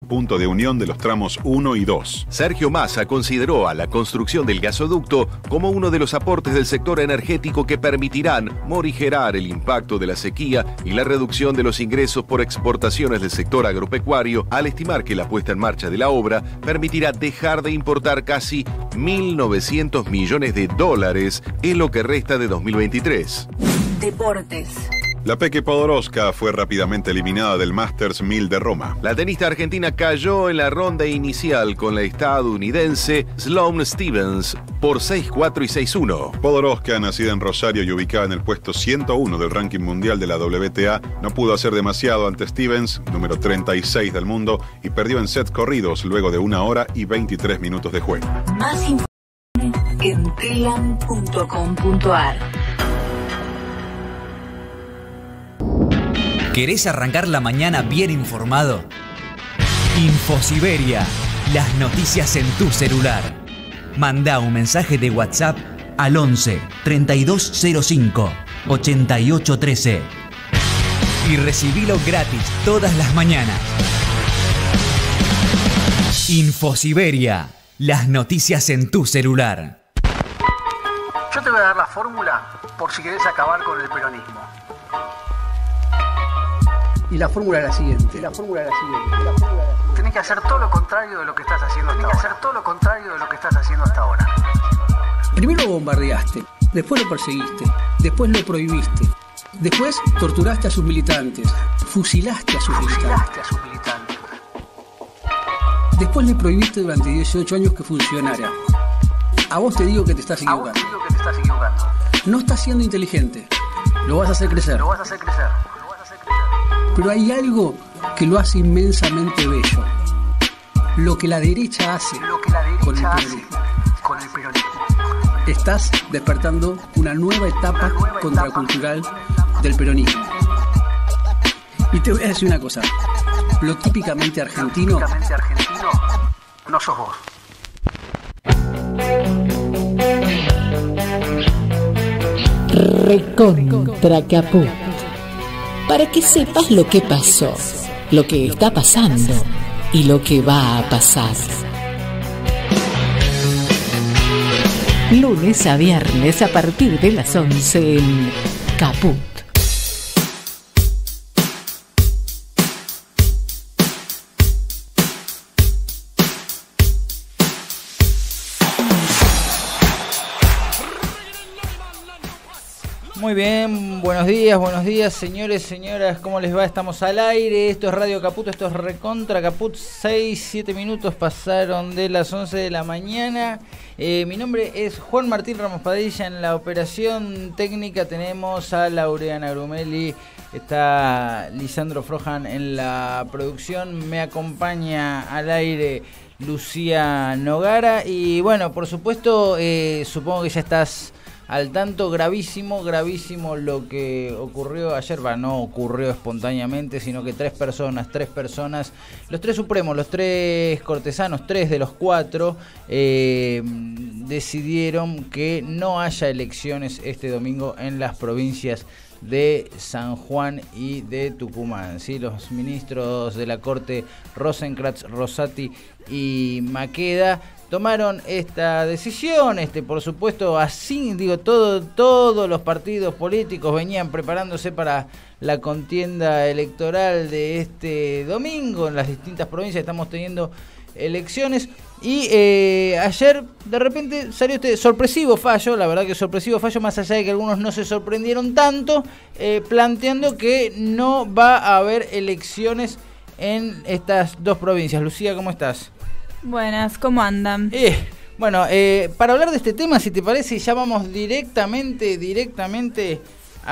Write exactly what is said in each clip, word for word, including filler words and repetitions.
punto de unión de los tramos uno y dos. Sergio Massa consideró a la construcción del gasoducto como uno de los aportes del sector energético que permitirán morigerar el impacto de la sequía y la reducción de los ingresos por exportaciones del sector agropecuario, al estimar que la puesta en marcha de la obra permitirá dejar de importar casi mil novecientos millones de dólares en lo que resta de dos mil veintitrés. Deportes. La Peque Podoroska fue rápidamente eliminada del Masters mil de Roma. La tenista argentina cayó en la ronda inicial con la estadounidense Sloane Stephens por seis cuatro y seis uno. Podoroska, nacida en Rosario y ubicada en el puesto ciento uno del ranking mundial de la W T A, no pudo hacer demasiado ante Stephens, número treinta y seis del mundo, y perdió en sets corridos luego de una hora y veintitrés minutos de juego. Más información en telam punto com punto ar. ¿Querés arrancar la mañana bien informado? Infosiberia, las noticias en tu celular. Mandá un mensaje de WhatsApp al once, treinta y dos cero cinco, ochenta y ocho trece y recibilo gratis todas las mañanas. Infosiberia, las noticias en tu celular. Yo te voy a dar la fórmula por si querés acabar con el peronismo. Y la fórmula es la siguiente. La fórmula es la siguiente. La fórmula es la siguiente. Tenés que hacer todo lo contrario de lo que estás haciendo hasta ahora. Tenés que hacer todo lo contrario de lo que estás haciendo hasta ahora. Primero lo bombardeaste, después lo perseguiste, después lo prohibiste, después torturaste a sus militantes, fusilaste a sus fusilaste militantes. a sus militantes. Después le prohibiste durante dieciocho años que funcionara. A vos te digo que te estás equivocando. A vos te digo que te estás equivocando. No estás siendo inteligente. Lo vas a hacer crecer. Lo vas a hacer crecer. Pero hay algo que lo hace inmensamente bello. Lo que la derecha hace, lo que la derecha con, el hace con el peronismo. Estás despertando una nueva etapa una nueva contracultural etapa del peronismo. Y te voy a decir una cosa. Lo típicamente argentino, lo típicamente argentino no sos vos. Recontra Caput. Para que sepas lo que pasó, lo que está pasando y lo que va a pasar. Lunes a viernes a partir de las once en Caput. Muy bien, buenos días, buenos días, señores, señoras, ¿cómo les va? Estamos al aire, esto es Radio Caput, esto es Recontra Caput, seis, siete minutos pasaron de las once de la mañana. Eh, mi nombre es Juan Martín Ramos Padilla, en la operación técnica tenemos a Laureana Grumelli, está Lisandro Frojan en la producción, me acompaña al aire Lucía Nogara y bueno, por supuesto, eh, supongo que ya estás al tanto. Gravísimo, gravísimo lo que ocurrió ayer. Va, no ocurrió espontáneamente, sino que tres personas, tres personas, los tres supremos, los tres cortesanos, tres de los cuatro, eh, decidieron que no haya elecciones este domingo en las provincias de San Juan y de Tucumán. ¿Sí? Los ministros de la Corte, Rosenkrantz, Rosati y Maqueda, tomaron esta decisión. Este, por supuesto, así digo, todo, todos los partidos políticos venían preparándose para la contienda electoral de este domingo. En las distintas provincias estamos teniendo elecciones y eh, ayer de repente salió este sorpresivo fallo, la verdad que sorpresivo fallo, más allá de que algunos no se sorprendieron tanto, eh, planteando que no va a haber elecciones en estas dos provincias. Lucía, ¿cómo estás? Buenas, ¿cómo andan? Eh, bueno, eh, para hablar de este tema, si te parece, ya vamos directamente, directamente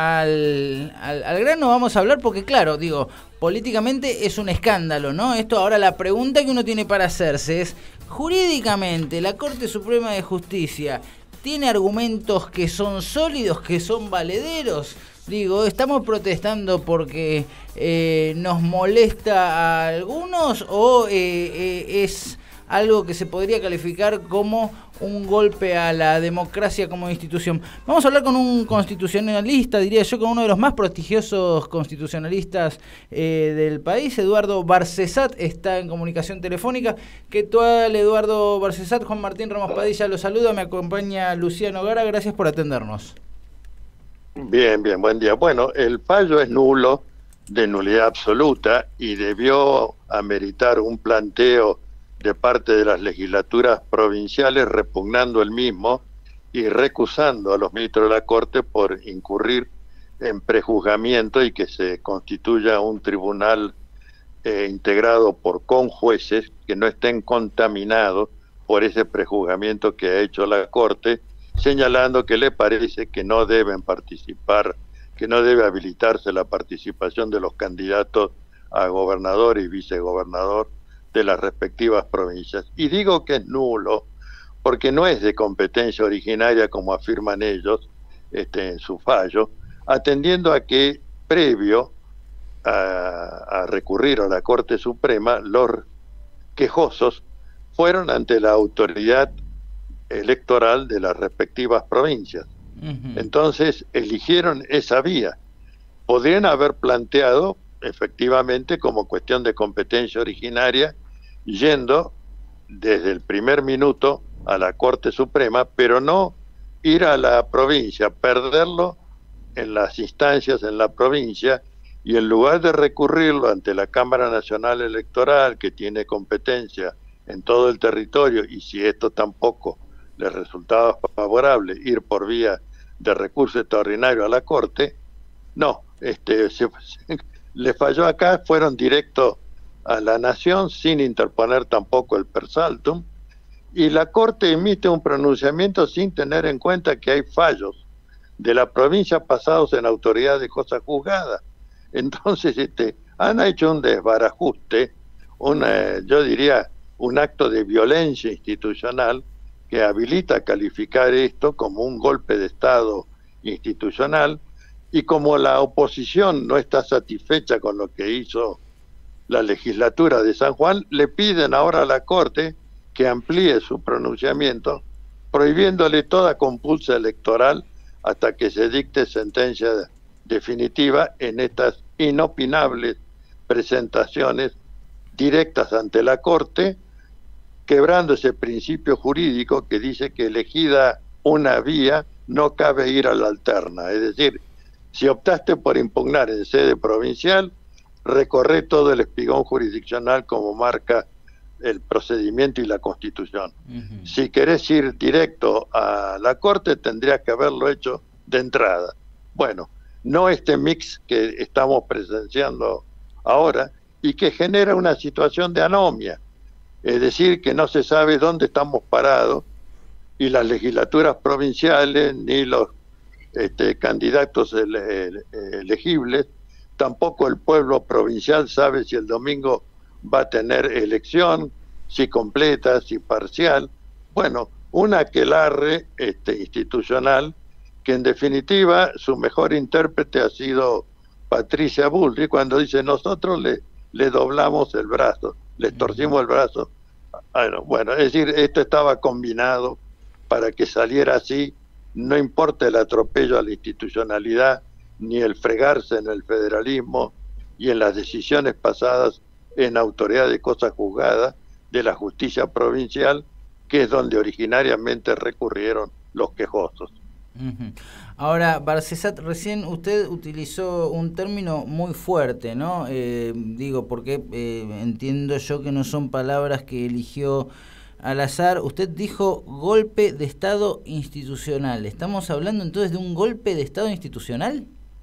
al, al, al grano, vamos a hablar, porque claro, digo, políticamente es un escándalo, ¿no? Esto ahora la pregunta que uno tiene para hacerse es, jurídicamente, la Corte Suprema de Justicia tiene argumentos que son sólidos, que son valederos. Digo, ¿estamos protestando porque eh, nos molesta a algunos o eh, eh, es algo que se podría calificar como un golpe a la democracia como institución. Vamos a hablar con un constitucionalista, diría yo, con uno de los más prestigiosos constitucionalistas eh, del país, Eduardo Barcesat, está en comunicación telefónica. ¿Qué tal, Eduardo Barcesat? Juan Martín Ramos Padilla lo saluda, me acompaña Luciano Gara, gracias por atendernos. Bien, bien, buen día. Bueno, el fallo es nulo, de nulidad absoluta, y debió ameritar un planteo de parte de las legislaturas provinciales repugnando el mismo y recusando a los ministros de la Corte por incurrir en prejuzgamiento y que se constituya un tribunal eh, integrado por conjueces que no estén contaminados por ese prejuzgamiento que ha hecho la Corte, señalando que le parece que no deben participar, que no debe habilitarse la participación de los candidatos a gobernador y vicegobernador de las respectivas provincias. Y digo que es nulo porque no es de competencia originaria como afirman ellos este, en su fallo, atendiendo a que previo a, a recurrir a la Corte Suprema, los quejosos fueron ante la autoridad electoral de las respectivas provincias. Uh-huh. Entonces eligieron esa vía. Podrían haber planteado efectivamente como cuestión de competencia originaria, yendo desde el primer minuto a la Corte Suprema, pero no ir a la provincia, perderlo en las instancias en la provincia, y en lugar de recurrirlo ante la Cámara Nacional Electoral, que tiene competencia en todo el territorio, y si esto tampoco les resultaba favorable, ir por vía de recurso extraordinario a la Corte, no, este se, se, le falló acá, fueron directos a la Nación sin interponer tampoco el per saltum, y la Corte emite un pronunciamiento sin tener en cuenta que hay fallos de la provincia pasados en autoridad de cosa juzgada. Entonces este han hecho un desbarajuste, una, yo diría un acto de violencia institucional que habilita a calificar esto como un golpe de Estado institucional, y como la oposición no está satisfecha con lo que hizo la legislatura de San Juan, le piden ahora a la Corte que amplíe su pronunciamiento, prohibiéndole toda compulsa electoral hasta que se dicte sentencia definitiva en estas inopinables presentaciones directas ante la Corte, quebrando ese principio jurídico que dice que elegida una vía no cabe ir a la alterna. Es decir, si optaste por impugnar en sede provincial, recorre todo el espigón jurisdiccional como marca el procedimiento y la Constitución. Uh-huh. Si querés ir directo a la Corte, tendrías que haberlo hecho de entrada. Bueno, no este mix que estamos presenciando ahora y que genera una situación de anomia. Es decir, que no se sabe dónde estamos parados, y las legislaturas provinciales ni los este, candidatos ele, ele, elegibles, tampoco el pueblo provincial sabe si el domingo va a tener elección, si completa, si parcial. Bueno, un aquelarre este, institucional que en definitiva su mejor intérprete ha sido Patricia Bullrich cuando dice nosotros le, le doblamos el brazo, le torcimos el brazo. Bueno, bueno, es decir, esto estaba combinado para que saliera así, no importa el atropello a la institucionalidad, ni el fregarse en el federalismo y en las decisiones pasadas en autoridad de cosa juzgada de la justicia provincial, que es donde originariamente recurrieron los quejosos. Uh-huh. Ahora, Barcesat, recién usted utilizó un término muy fuerte, ¿no? Eh, digo, porque eh, entiendo yo que no son palabras que eligió al azar. Usted dijo golpe de Estado institucional. ¿Estamos hablando entonces de un golpe de Estado institucional?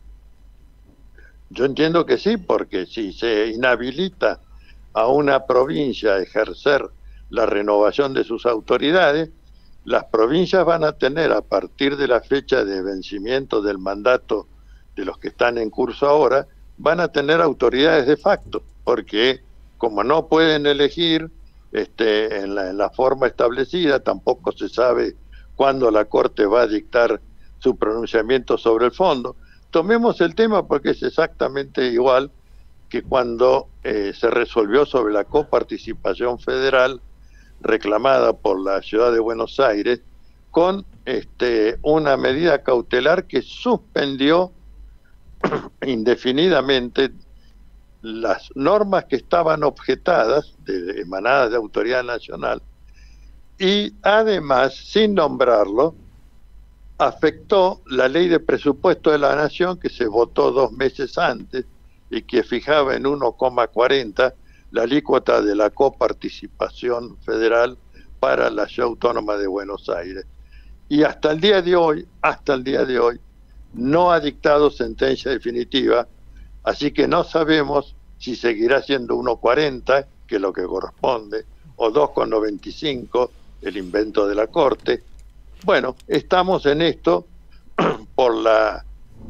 Yo entiendo que sí, porque si se inhabilita a una provincia a ejercer la renovación de sus autoridades, las provincias van a tener, a partir de la fecha de vencimiento del mandato de los que están en curso ahora, van a tener autoridades de facto, porque como no pueden elegir este, en, la, en la forma establecida, tampoco se sabe cuándo la Corte va a dictar su pronunciamiento sobre el fondo. Tomemos el tema porque es exactamente igual que cuando eh, se resolvió sobre la coparticipación federal reclamada por la ciudad de Buenos Aires, con este, una medida cautelar que suspendió indefinidamente las normas que estaban objetadas, de, emanadas de Autoridad Nacional, y además, sin nombrarlo, afectó la ley de presupuesto de la Nación, que se votó dos meses antes y que fijaba en uno coma cuarenta la alícuota de la coparticipación federal para la Ciudad Autónoma de Buenos Aires. Y hasta el día de hoy, hasta el día de hoy, no ha dictado sentencia definitiva, así que no sabemos si seguirá siendo uno coma cuarenta, que es lo que corresponde, o dos coma noventa y cinco, el invento de la Corte. Bueno, estamos en esto por la,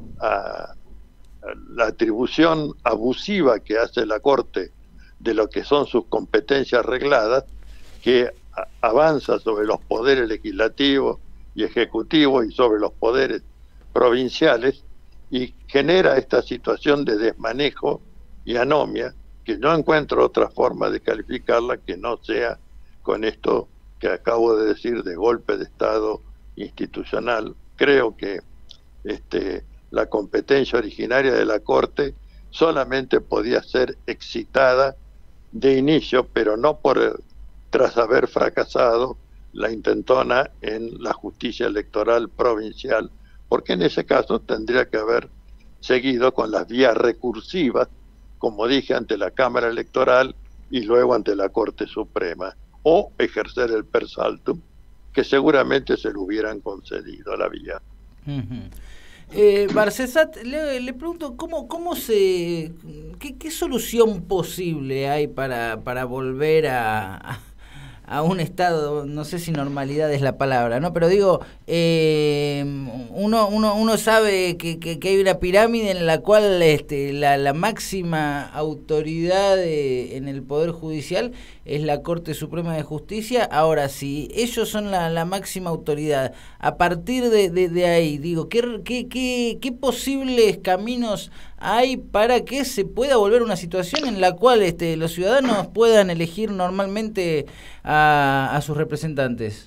a, la atribución abusiva que hace la Corte de lo que son sus competencias regladas, que a, avanza sobre los poderes legislativos y ejecutivos y sobre los poderes provinciales, y genera esta situación de desmanejo y anomia, que no encuentro otra forma de calificarla que no sea con esto que acabo de decir, de golpe de Estado institucional. Creo que este, la competencia originaria de la Corte solamente podía ser excitada de inicio, pero no por tras haber fracasado la intentona en la justicia electoral provincial, porque en ese caso tendría que haber seguido con las vías recursivas, como dije, ante la Cámara Electoral y luego ante la Corte Suprema, o ejercer el per saltum, que seguramente se le hubieran concedido la vía. Uh-huh. eh, Barcesat, le, le pregunto, ¿cómo, cómo se, qué, qué solución posible hay para, para volver a... a a un estado, no sé si normalidad es la palabra, ¿no? Pero digo, eh, uno, uno, uno sabe que, que, que hay una pirámide en la cual este, la, la máxima autoridad de, en el Poder Judicial es la Corte Suprema de Justicia. Ahora, si ellos son la, la máxima autoridad, a partir de, de, de ahí, digo, ¿qué, qué, qué, qué posibles caminos hay para que se pueda volver una situación en la cual este, los ciudadanos puedan elegir normalmente a, a sus representantes?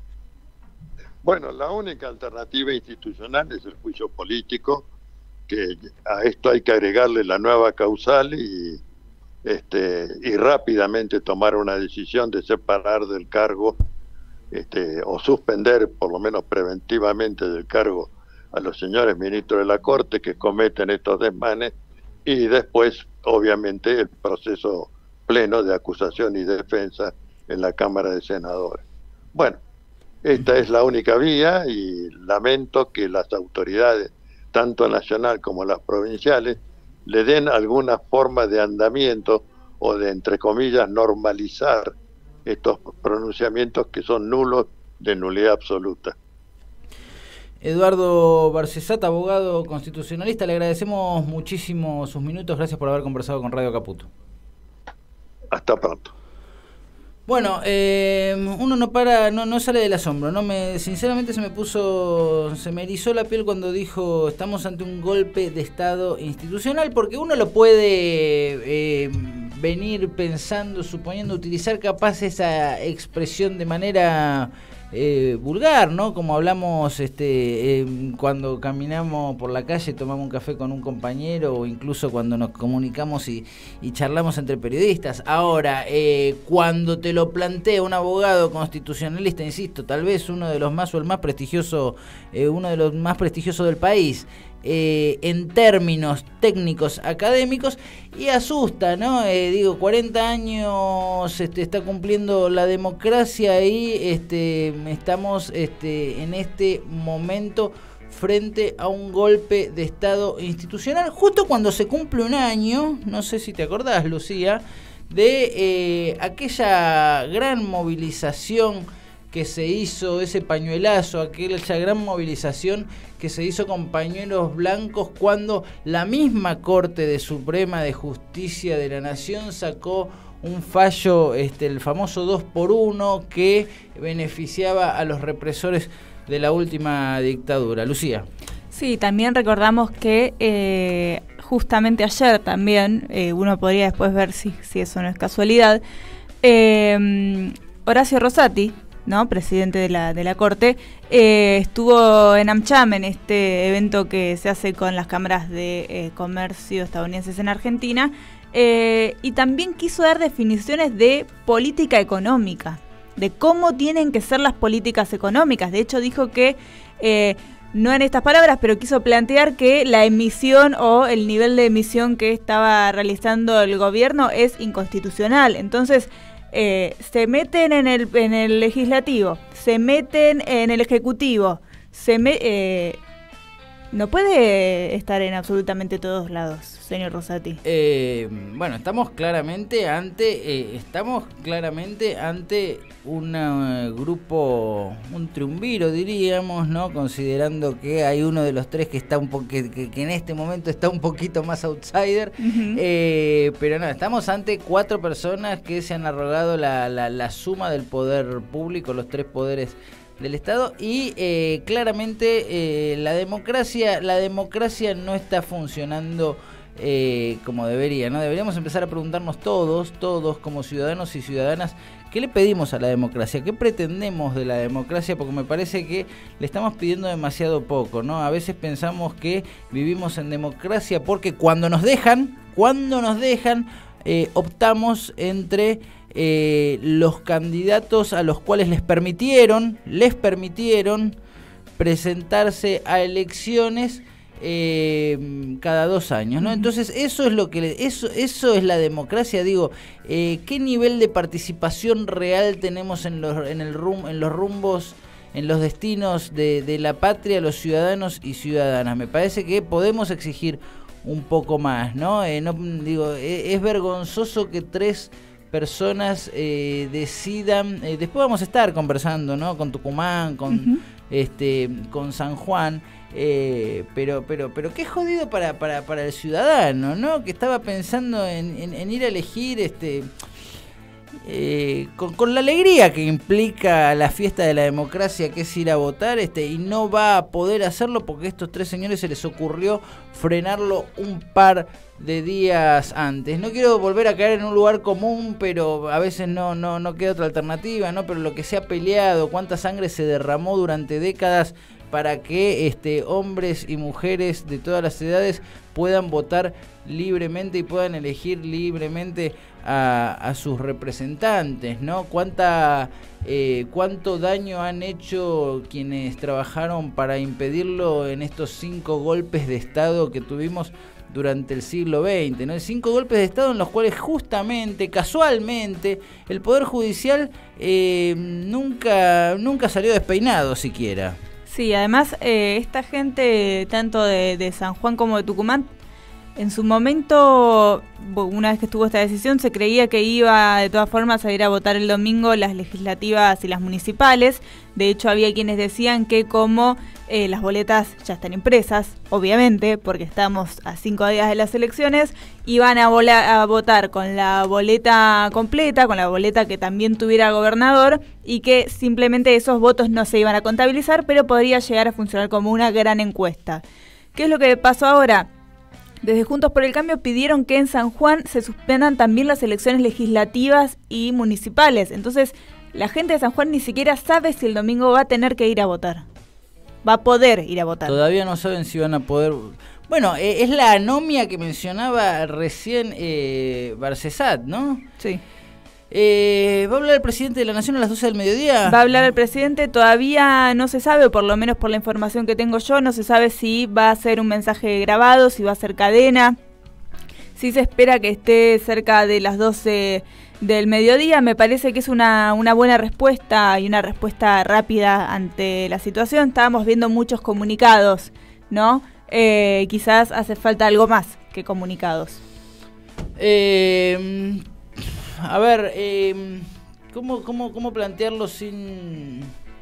Bueno, la única alternativa institucional es el juicio político, que a esto hay que agregarle la nueva causal y, este, y rápidamente tomar una decisión de separar del cargo este, o suspender, por lo menos preventivamente, del cargo a los señores ministros de la Corte que cometen estos desmanes, y después, obviamente, el proceso pleno de acusación y defensa en la Cámara de Senadores. Bueno, esta es la única vía y lamento que las autoridades, tanto nacional como las provinciales, le den alguna forma de andamiento o de, entre comillas, normalizar estos pronunciamientos que son nulos, de nulidad absoluta. Eduardo Barcesat, abogado constitucionalista, le agradecemos muchísimo sus minutos. Gracias por haber conversado con Radio Caputo. Hasta pronto. Bueno, eh, uno no para, no, no sale del asombro, no me, sinceramente se me puso, se me erizó la piel cuando dijo estamos ante un golpe de Estado institucional, porque uno lo puede eh, venir pensando, suponiendo, utilizar capaz esa expresión de manera Eh, vulgar, ¿no? Como hablamos este, eh, cuando caminamos por la calle, tomamos un café con un compañero, o incluso cuando nos comunicamos y, y charlamos entre periodistas. Ahora, eh, cuando te lo plantea un abogado constitucionalista, insisto, tal vez uno de los más o el más prestigioso, eh, uno de los más prestigiosos del país, Eh, en términos técnicos académicos, y asusta, ¿no? Eh, digo, cuarenta años este, está cumpliendo la democracia y este, estamos este, en este momento frente a un golpe de Estado institucional, justo cuando se cumple un año, no sé si te acordás, Lucía, de eh, aquella gran movilización que se hizo, ese pañuelazo, aquella gran movilización que se hizo con pañuelos blancos cuando la misma Corte de Suprema de Justicia de la Nación sacó un fallo, este, el famoso dos por uno, que beneficiaba a los represores de la última dictadura. Lucía. Sí, también recordamos que eh, justamente ayer también, eh, uno podría después ver si, si eso no es casualidad, eh, Horacio Rosati, ¿no? Presidente de la, de la Corte, eh, estuvo en AmCham, en este evento que se hace con las cámaras de eh, comercio estadounidenses en Argentina, eh, y también quiso dar definiciones de política económica, de cómo tienen que ser las políticas económicas. De hecho, dijo que, eh, no en estas palabras, pero quiso plantear que la emisión o el nivel de emisión que estaba realizando el gobierno es inconstitucional. Entonces, Eh, se meten en el en el legislativo, se meten en el ejecutivo, se me, eh, no puede estar en absolutamente todos lados, señor Rosati. Eh, bueno, estamos claramente ante eh, estamos claramente ante un uh, grupo, un triunviro diríamos, ¿no? Considerando que hay uno de los tres que está un po que, que, que en este momento está un poquito más outsider, uh-huh. eh, pero no, estamos ante cuatro personas que se han arrogado la, la, la suma del poder público, los tres poderes del Estado, y eh, claramente eh, la democracia la democracia no está funcionando eh, como debería, ¿no? Deberíamos empezar a preguntarnos todos, todos como ciudadanos y ciudadanas, ¿qué le pedimos a la democracia? ¿Qué pretendemos de la democracia? Porque me parece que le estamos pidiendo demasiado poco, ¿no? A veces pensamos que vivimos en democracia porque cuando nos dejan, cuando nos dejan, eh, optamos entre Eh, los candidatos a los cuales les permitieron, les permitieron presentarse a elecciones eh, cada dos años, ¿no? Entonces eso es lo que le, eso eso es la democracia, digo. Eh, ¿qué nivel de participación real tenemos en los en el rum, en los rumbos, en los destinos de, de la patria, los ciudadanos y ciudadanas? Me parece que podemos exigir un poco más, ¿no? Eh, no digo, es, es vergonzoso que tres personas eh, decidan, eh, después vamos a estar conversando, ¿no? Con Tucumán, con uh-huh. este, con San Juan, eh, pero, pero, pero qué jodido para, para, para el ciudadano, ¿no? Que estaba pensando en, en, en ir a elegir, este, eh, con, con la alegría que implica la fiesta de la democracia, que es ir a votar, este, y no va a poder hacerlo porque a estos tres señores se les ocurrió frenarlo un par de días antes. No quiero volver a caer en un lugar común, pero a veces no, no, no queda otra alternativa, ¿no? Pero lo que se ha peleado, cuánta sangre se derramó durante décadas para que este, hombres y mujeres de todas las edades puedan votar libremente y puedan elegir libremente a, a sus representantes, ¿no? Cuánta, eh, cuánto daño han hecho quienes trabajaron para impedirlo en estos cinco golpes de Estado que tuvimos durante el siglo veinte, ¿no? Cinco golpes de Estado en los cuales justamente, casualmente, el Poder Judicial eh, nunca, nunca salió despeinado siquiera. Sí, además eh, esta gente, tanto de, de San Juan como de Tucumán, en su momento, una vez que estuvo esta decisión, se creía que iba de todas formas a ir a votar el domingo las legislativas y las municipales. De hecho, había quienes decían que como eh, las boletas ya están impresas, obviamente, porque estamos a cinco días de las elecciones, iban a, vola- a votar con la boleta completa, con la boleta que también tuviera el gobernador, y que simplemente esos votos no se iban a contabilizar, pero podría llegar a funcionar como una gran encuesta. ¿Qué es lo que pasó ahora? Desde Juntos por el Cambio pidieron que en San Juan se suspendan también las elecciones legislativas y municipales. Entonces, la gente de San Juan ni siquiera sabe si el domingo va a tener que ir a votar. Va a poder ir a votar. Todavía no saben si van a poder. Bueno, eh, es la anomia que mencionaba recién eh, Barcesat, ¿no? Sí. Eh, ¿Va a hablar el presidente de la Nación a las doce del mediodía? Va a hablar el presidente, todavía no se sabe, o por lo menos por la información que tengo yo, no se sabe si va a ser un mensaje grabado, si va a ser cadena. Sí se espera que esté cerca de las doce del mediodía. Me parece que es una, una buena respuesta y una respuesta rápida ante la situación. Estábamos viendo muchos comunicados, ¿no? Eh, quizás hace falta algo más que comunicados. Eh... A ver, eh, ¿cómo, cómo, ¿cómo plantearlo sin...?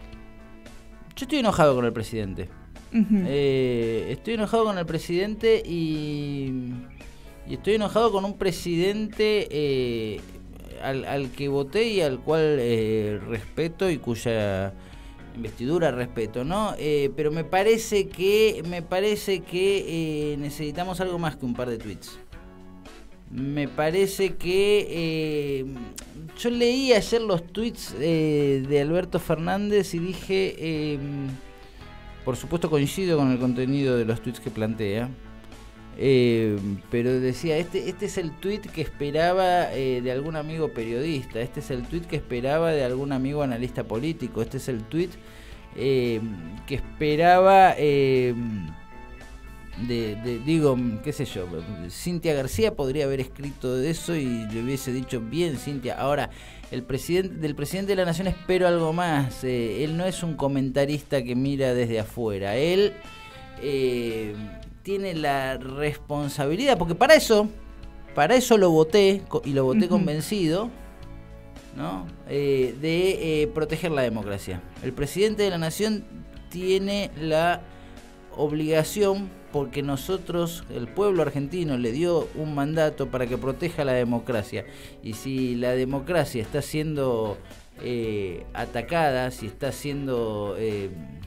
Yo estoy enojado con el presidente. Uh-huh. Eh, estoy enojado con el presidente y, y estoy enojado con un presidente eh, al, al que voté y al cual eh, respeto y cuya investidura respeto, ¿no? Eh, pero me parece que me parece que eh, necesitamos algo más que un par de tweets. me parece que eh, yo leí ayer los tweets eh, de Alberto Fernández y dije, eh, por supuesto coincido con el contenido de los tweets que plantea, eh, pero decía, este este es el tweet que esperaba eh, de algún amigo periodista, este es el tweet que esperaba de algún amigo analista político, este es el tweet eh, que esperaba... Eh, De, de, digo, qué sé yo, Cintia García podría haber escrito de eso y le hubiese dicho, bien Cintia, ahora el presidente del presidente de la Nación espero algo más, eh, él no es un comentarista que mira desde afuera, él eh, tiene la responsabilidad, porque para eso, para eso lo voté, y lo voté uh-huh. convencido, ¿no? Eh, de eh, proteger la democracia. El presidente de la Nación tiene la obligación, porque nosotros, el pueblo argentino, le dio un mandato para que proteja la democracia. Y si la democracia está siendo eh, atacada, si está siendo eh,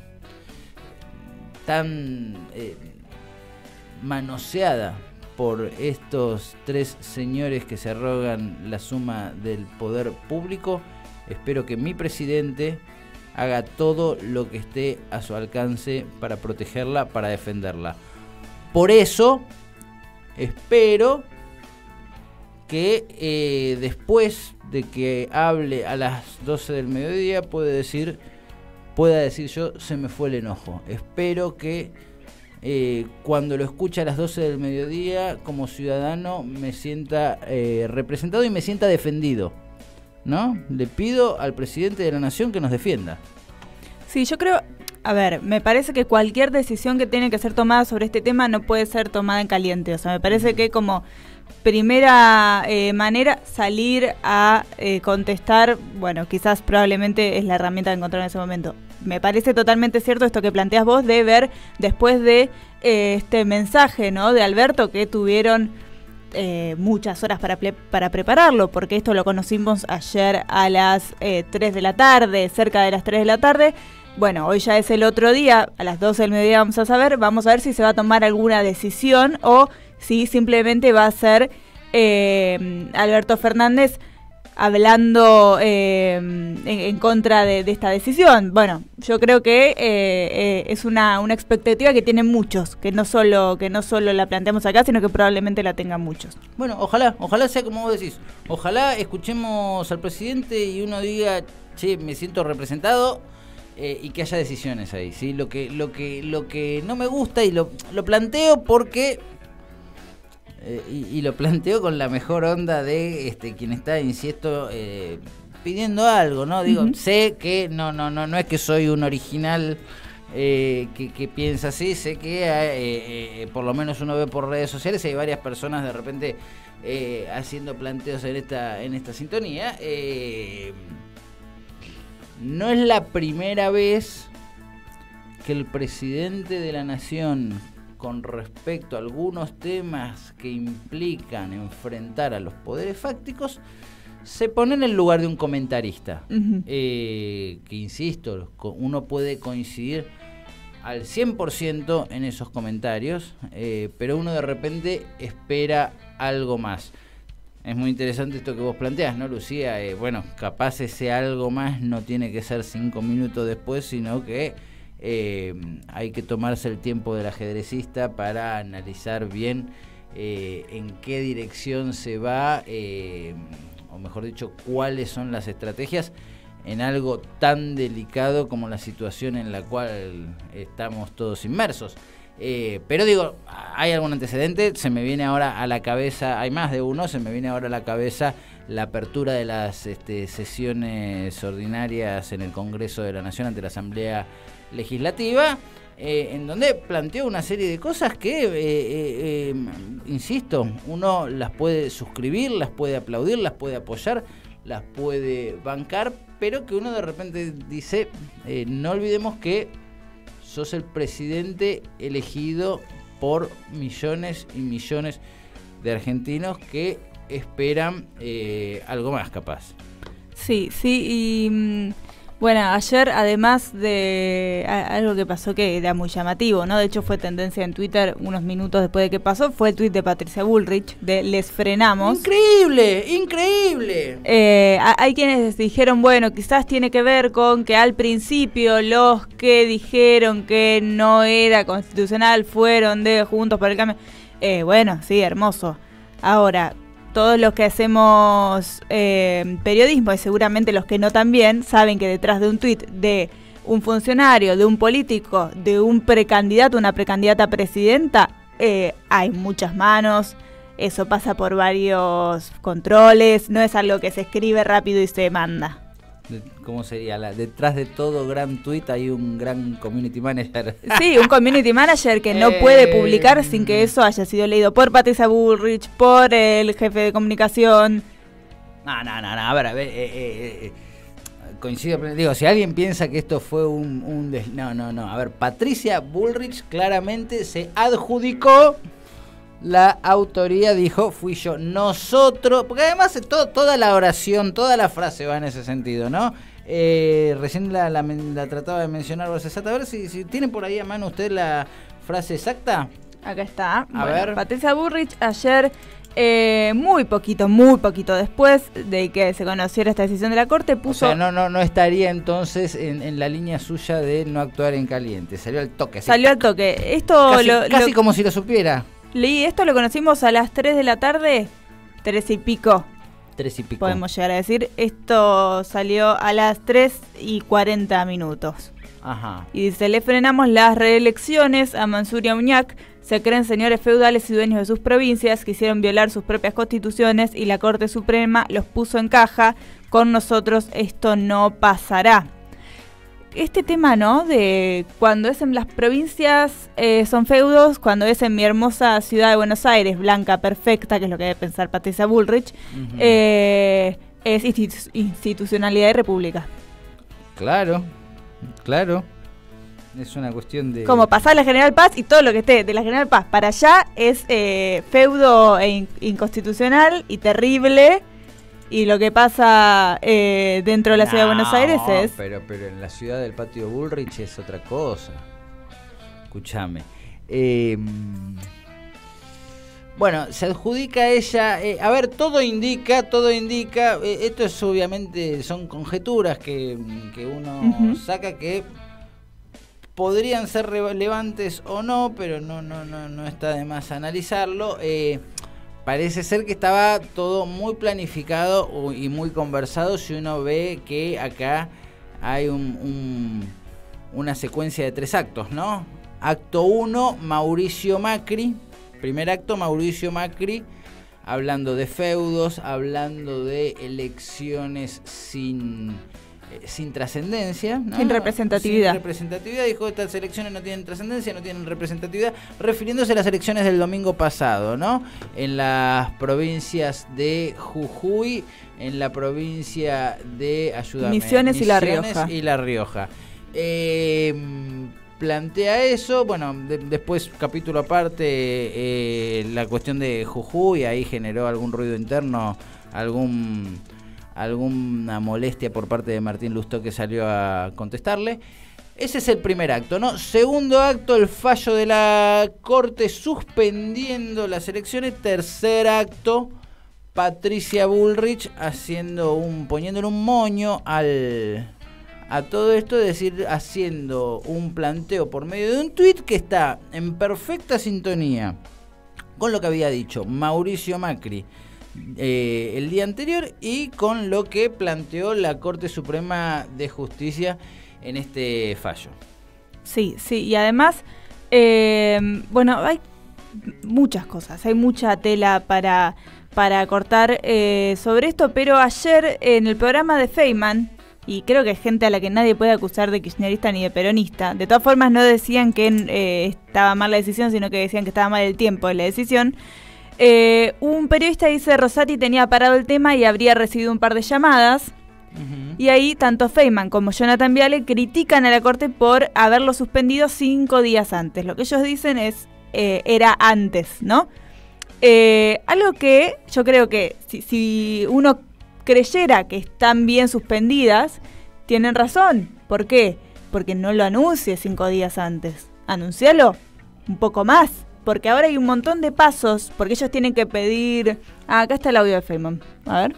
tan eh, manoseada por estos tres señores que se arrogan la suma del poder público, espero que mi presidente haga todo lo que esté a su alcance para protegerla, para defenderla. Por eso, espero que eh, después de que hable a las doce del mediodía puede decir, pueda decir yo, se me fue el enojo. Espero que eh, cuando lo escuche a las doce del mediodía, como ciudadano, me sienta eh, representado y me sienta defendido, ¿no? Le pido al presidente de la Nación que nos defienda. Sí, yo creo... A ver, me parece que cualquier decisión que tiene que ser tomada sobre este tema no puede ser tomada en caliente. O sea, me parece que como primera eh, manera salir a eh, contestar, bueno, quizás probablemente es la herramienta que encontrar en ese momento. Me parece totalmente cierto esto que planteas vos de ver después de eh, este mensaje, ¿no? De Alberto, que tuvieron eh, muchas horas para, ple- para prepararlo, porque esto lo conocimos ayer a las eh, tres de la tarde, cerca de las tres de la tarde. Bueno, hoy ya es el otro día, a las doce del mediodía vamos a saber, vamos a ver si se va a tomar alguna decisión o si simplemente va a ser eh, Alberto Fernández hablando eh, en, en contra de, de esta decisión. Bueno, yo creo que eh, eh, es una, una expectativa que tienen muchos, que no solo que no solo la planteamos acá, sino que probablemente la tengan muchos. Bueno, ojalá, ojalá sea como vos decís, ojalá escuchemos al presidente y uno diga, che, me siento representado. Eh, y que haya decisiones ahí, ¿sí? Lo que lo que lo que no me gusta, y lo, lo planteo porque eh, y, y lo planteo con la mejor onda de este quien está, insisto, eh, pidiendo algo, ¿no? Digo, uh-huh. sé que no no no no es que soy un original eh, que, que piensa así, sé que eh, eh, por lo menos uno ve por redes sociales, hay varias personas de repente eh, haciendo planteos en esta en esta sintonía. Eh, No es la primera vez que el presidente de la Nación, con respecto a algunos temas que implican enfrentar a los poderes fácticos, se pone en el lugar de un comentarista. Uh-huh. Eh, que insisto, uno puede coincidir al cien por ciento en esos comentarios, eh, pero uno de repente espera algo más. Es muy interesante esto que vos planteás, ¿no, Lucía? Eh, bueno, capaz ese algo más no tiene que ser cinco minutos después, sino que eh, hay que tomarse el tiempo del ajedrecista para analizar bien eh, en qué dirección se va, eh, o mejor dicho, cuáles son las estrategias en algo tan delicado como la situación en la cual estamos todos inmersos. Eh, pero digo, ¿hay algún antecedente? Se me viene ahora a la cabeza, hay más de uno, se me viene ahora a la cabeza la apertura de las este, sesiones ordinarias en el Congreso de la Nación ante la Asamblea Legislativa, eh, en donde planteó una serie de cosas que, eh, eh, eh, insisto, uno las puede suscribir, las puede aplaudir, las puede apoyar, las puede bancar, pero que uno de repente dice, eh, no olvidemos que sos el presidente elegido por millones y millones de argentinos que esperan eh, algo más, capaz. Sí, sí, y Bueno, ayer, además de a, algo que pasó que era muy llamativo, ¿no? De hecho, fue tendencia en Twitter unos minutos después de que pasó, fue el tuit de Patricia Bullrich de Les Frenamos. ¡Increíble! ¡Increíble! Eh, hay quienes dijeron, bueno, quizás tiene que ver con que al principio los que dijeron que no era constitucional fueron de Juntos por el Cambio. Eh, bueno, sí, hermoso. Ahora, todos los que hacemos eh, periodismo, y seguramente los que no también, saben que detrás de un tuit de un funcionario, de un político, de un precandidato, una precandidata a presidenta, eh, hay muchas manos, eso pasa por varios controles, no es algo que se escribe rápido y se manda. ¿Cómo sería? La, detrás de todo gran tweet hay un gran community manager. Sí, un community manager que no puede publicar sin que eso haya sido leído por Patricia Bullrich, por el jefe de comunicación. No, no, no, no. A ver, a ver, eh, eh, eh, coincido, digo, si alguien piensa que esto fue un, un des... no, no, no. A ver, Patricia Bullrich claramente se adjudicó la autoría, dijo, fui yo, nosotros, porque además todo, toda la oración, toda la frase va en ese sentido, ¿no? Eh, recién la, la, la trataba de mencionar vos exacta. A ver si, si tienen por ahí a mano usted la frase exacta. Acá está. A bueno, ver. Patricia Bullrich ayer, eh, muy poquito, muy poquito después de que se conociera esta decisión de la Corte, puso... O sea, no, no, no estaría entonces en, en la línea suya de no actuar en caliente. Salió al toque. Así, salió al toque. Esto casi, lo, casi lo, como si lo supiera. Leí esto, lo conocimos a las tres de la tarde, tres y pico. Tres y pico. Podemos llegar a decir. Esto salió a las tres y cuarenta minutos. Ajá. Y dice, le frenamos las reelecciones a Mansur y a Uñac. Se creen señores feudales y dueños de sus provincias. Quisieron violar sus propias constituciones y la Corte Suprema los puso en caja. Con nosotros esto no pasará. Este tema, ¿no? De cuando es en las provincias eh, son feudos, cuando es en mi hermosa ciudad de Buenos Aires, blanca, perfecta, que es lo que debe pensar Patricia Bullrich, uh-huh. eh, es institu- institucionalidad y república. Claro, claro. Es una cuestión de... Como pasar la General Paz y todo lo que esté de la General Paz para allá es eh, feudo e in- inconstitucional y terrible. Y lo que pasa eh, dentro de la no, ciudad de Buenos Aires es... Pero, pero en la ciudad del Patio Bullrich es otra cosa. Escúchame. Eh, bueno, se adjudica ella... Eh, a ver, todo indica, todo indica... Eh, esto es obviamente, son conjeturas que, que uno uh-huh. saca que podrían ser relevantes o no, pero no, no, no, no está de más analizarlo. Eh... Parece ser que estaba todo muy planificado y muy conversado si uno ve que acá hay un, un, una secuencia de tres actos, ¿no? Acto uno, Mauricio Macri. Primer acto, Mauricio Macri, hablando de feudos, hablando de elecciones sin... sin trascendencia, ¿no? Sin representatividad. Sin representatividad, dijo, estas elecciones no tienen trascendencia, no tienen representatividad, refiriéndose a las elecciones del domingo pasado, ¿no? En las provincias de Jujuy, en la provincia de, ayúdame, Misiones, Misiones y La Rioja. y La Rioja. Eh, plantea eso, bueno, de, después capítulo aparte, eh, la cuestión de Jujuy, ahí generó algún ruido interno, algún... alguna molestia por parte de Martín Lustó que salió a contestarle. Ese es el primer acto, ¿no? Segundo acto, el fallo de la Corte suspendiendo las elecciones. Tercer acto, Patricia Bullrich haciendo un, poniéndole un moño al a todo esto, es decir, haciendo un planteo por medio de un tuit que está en perfecta sintonía con lo que había dicho Mauricio Macri Eh, el día anterior y con lo que planteó la Corte Suprema de Justicia en este fallo. Sí, sí, y además, eh, bueno, hay muchas cosas, hay mucha tela para, para cortar eh, sobre esto, pero ayer en el programa de Feynman, y creo que hay gente a la que nadie puede acusar de kirchnerista ni de peronista, de todas formas no decían que eh, estaba mal la decisión, sino que decían que estaba mal el tiempo de la decisión. Eh, un periodista dice Rosati tenía parado el tema y habría recibido un par de llamadas. Uh-huh. Y ahí tanto Feynman como Jonathan Viale critican a la Corte por haberlo suspendido cinco días antes. Lo que ellos dicen es eh, era antes, ¿no? Eh, algo que yo creo que si, si uno creyera que están bien suspendidas, tienen razón. ¿Por qué? Porque no lo anuncie cinco días antes. Anuncialo un poco más. Porque ahora hay un montón de pasos. Porque ellos tienen que pedir... Ah, acá está el audio de Feynman. A ver.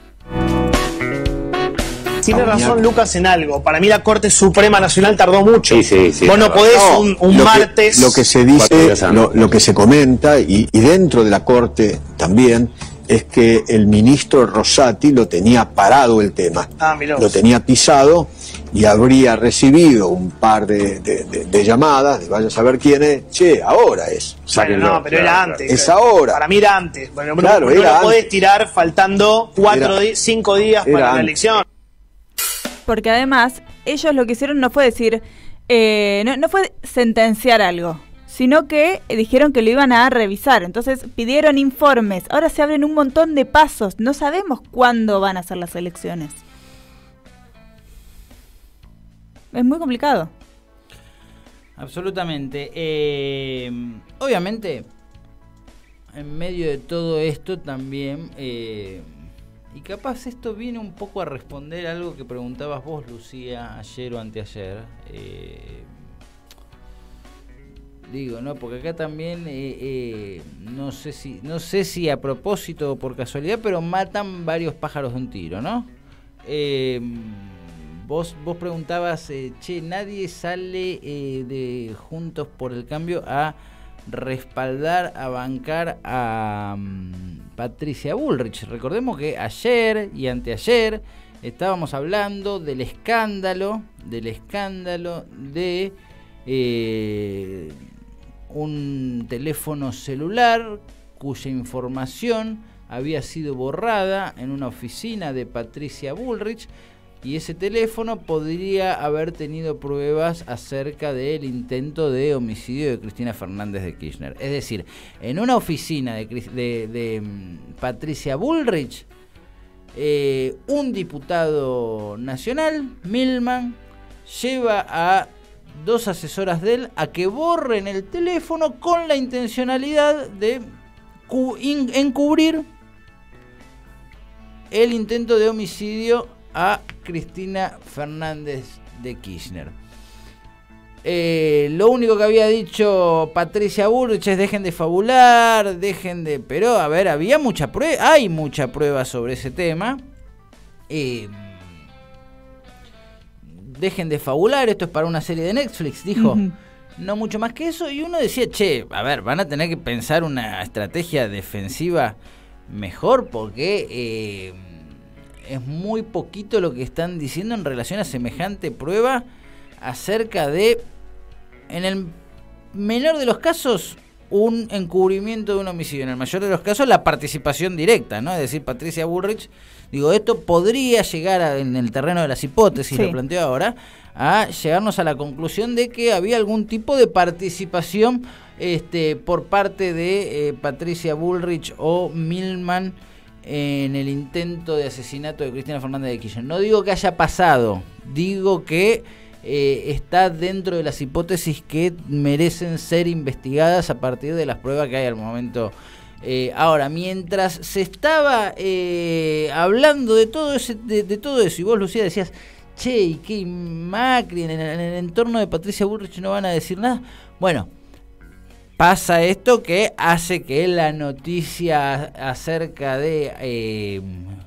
Tiene razón Lucas en algo. Para mí la Corte Suprema Nacional tardó mucho. Sí, sí, sí. Vos no podés No, un, un lo martes... Que, lo que se dice, lo, lo que se comenta, y, y dentro de la Corte también, es que el ministro Rosati lo tenía parado el tema. Ah, mirá vos. Lo tenía pisado y habría recibido un par de, de, de, de llamadas, de vaya a saber quién es. Che, ahora es. Bueno, no, pero era antes. Es ahora. Para mí era antes. Bueno, Claro, no, no era lo podés antes. tirar faltando cuatro, Era- di- cinco días era para la antes. elección. Porque además, ellos lo que hicieron no fue decir, eh, no, no fue sentenciar algo, sino que dijeron que lo iban a revisar. Entonces pidieron informes. Ahora se abren un montón de pasos. No sabemos cuándo van a ser las elecciones. Es muy complicado. Absolutamente. Eh, obviamente, en medio de todo esto también... Eh, Y capaz esto viene un poco a responder algo que preguntabas vos, Lucía, ayer o anteayer. Eh, digo, ¿no? Porque acá también, eh, eh, no sé si no sé si a propósito o por casualidad, pero matan varios pájaros de un tiro, ¿no? Eh, vos, vos preguntabas, eh, che, nadie sale eh, de Juntos por el Cambio a respaldar, a bancar a... Um, Patricia Bullrich. Recordemos que ayer y anteayer estábamos hablando del escándalo, del escándalo de eh, un teléfono celular cuya información había sido borrada en una oficina de Patricia Bullrich, y ese teléfono podría haber tenido pruebas acerca del intento de homicidio de Cristina Fernández de Kirchner. Es decir, en una oficina de, de, de Patricia Bullrich, eh, un diputado nacional, Milman, lleva a dos asesoras de él a que borren el teléfono con la intencionalidad de encubrir el intento de homicidio a Cristina Fernández de Kirchner. Eh, lo único que había dicho Patricia Bullrich es dejen de fabular, dejen de... Pero, a ver, había mucha prueba, hay mucha prueba sobre ese tema. Eh, dejen de fabular, esto es para una serie de Netflix, dijo. Uh-huh. No mucho más que eso. Y uno decía, che, a ver, van a tener que pensar una estrategia defensiva mejor, porque... Eh, es muy poquito lo que están diciendo en relación a semejante prueba acerca de, en el menor de los casos, un encubrimiento de un homicidio. En el mayor de los casos, la participación directa, ¿no? Es decir, Patricia Bullrich, digo, esto podría llegar a, en el terreno de las hipótesis, sí, lo planteo ahora, a llegarnos a la conclusión de que había algún tipo de participación este, por parte de eh, Patricia Bullrich o Milman en el intento de asesinato de Cristina Fernández de Kirchner. No digo que haya pasado, digo que eh, está dentro de las hipótesis que merecen ser investigadas a partir de las pruebas que hay al momento. Eh, ahora, mientras se estaba eh, hablando de todo, ese, de, de todo eso, y vos, Lucía, decías, che, ¿y qué Macri en el, en el entorno de Patricia Bullrich no van a decir nada? Bueno, pasa esto que hace que la noticia acerca de eh,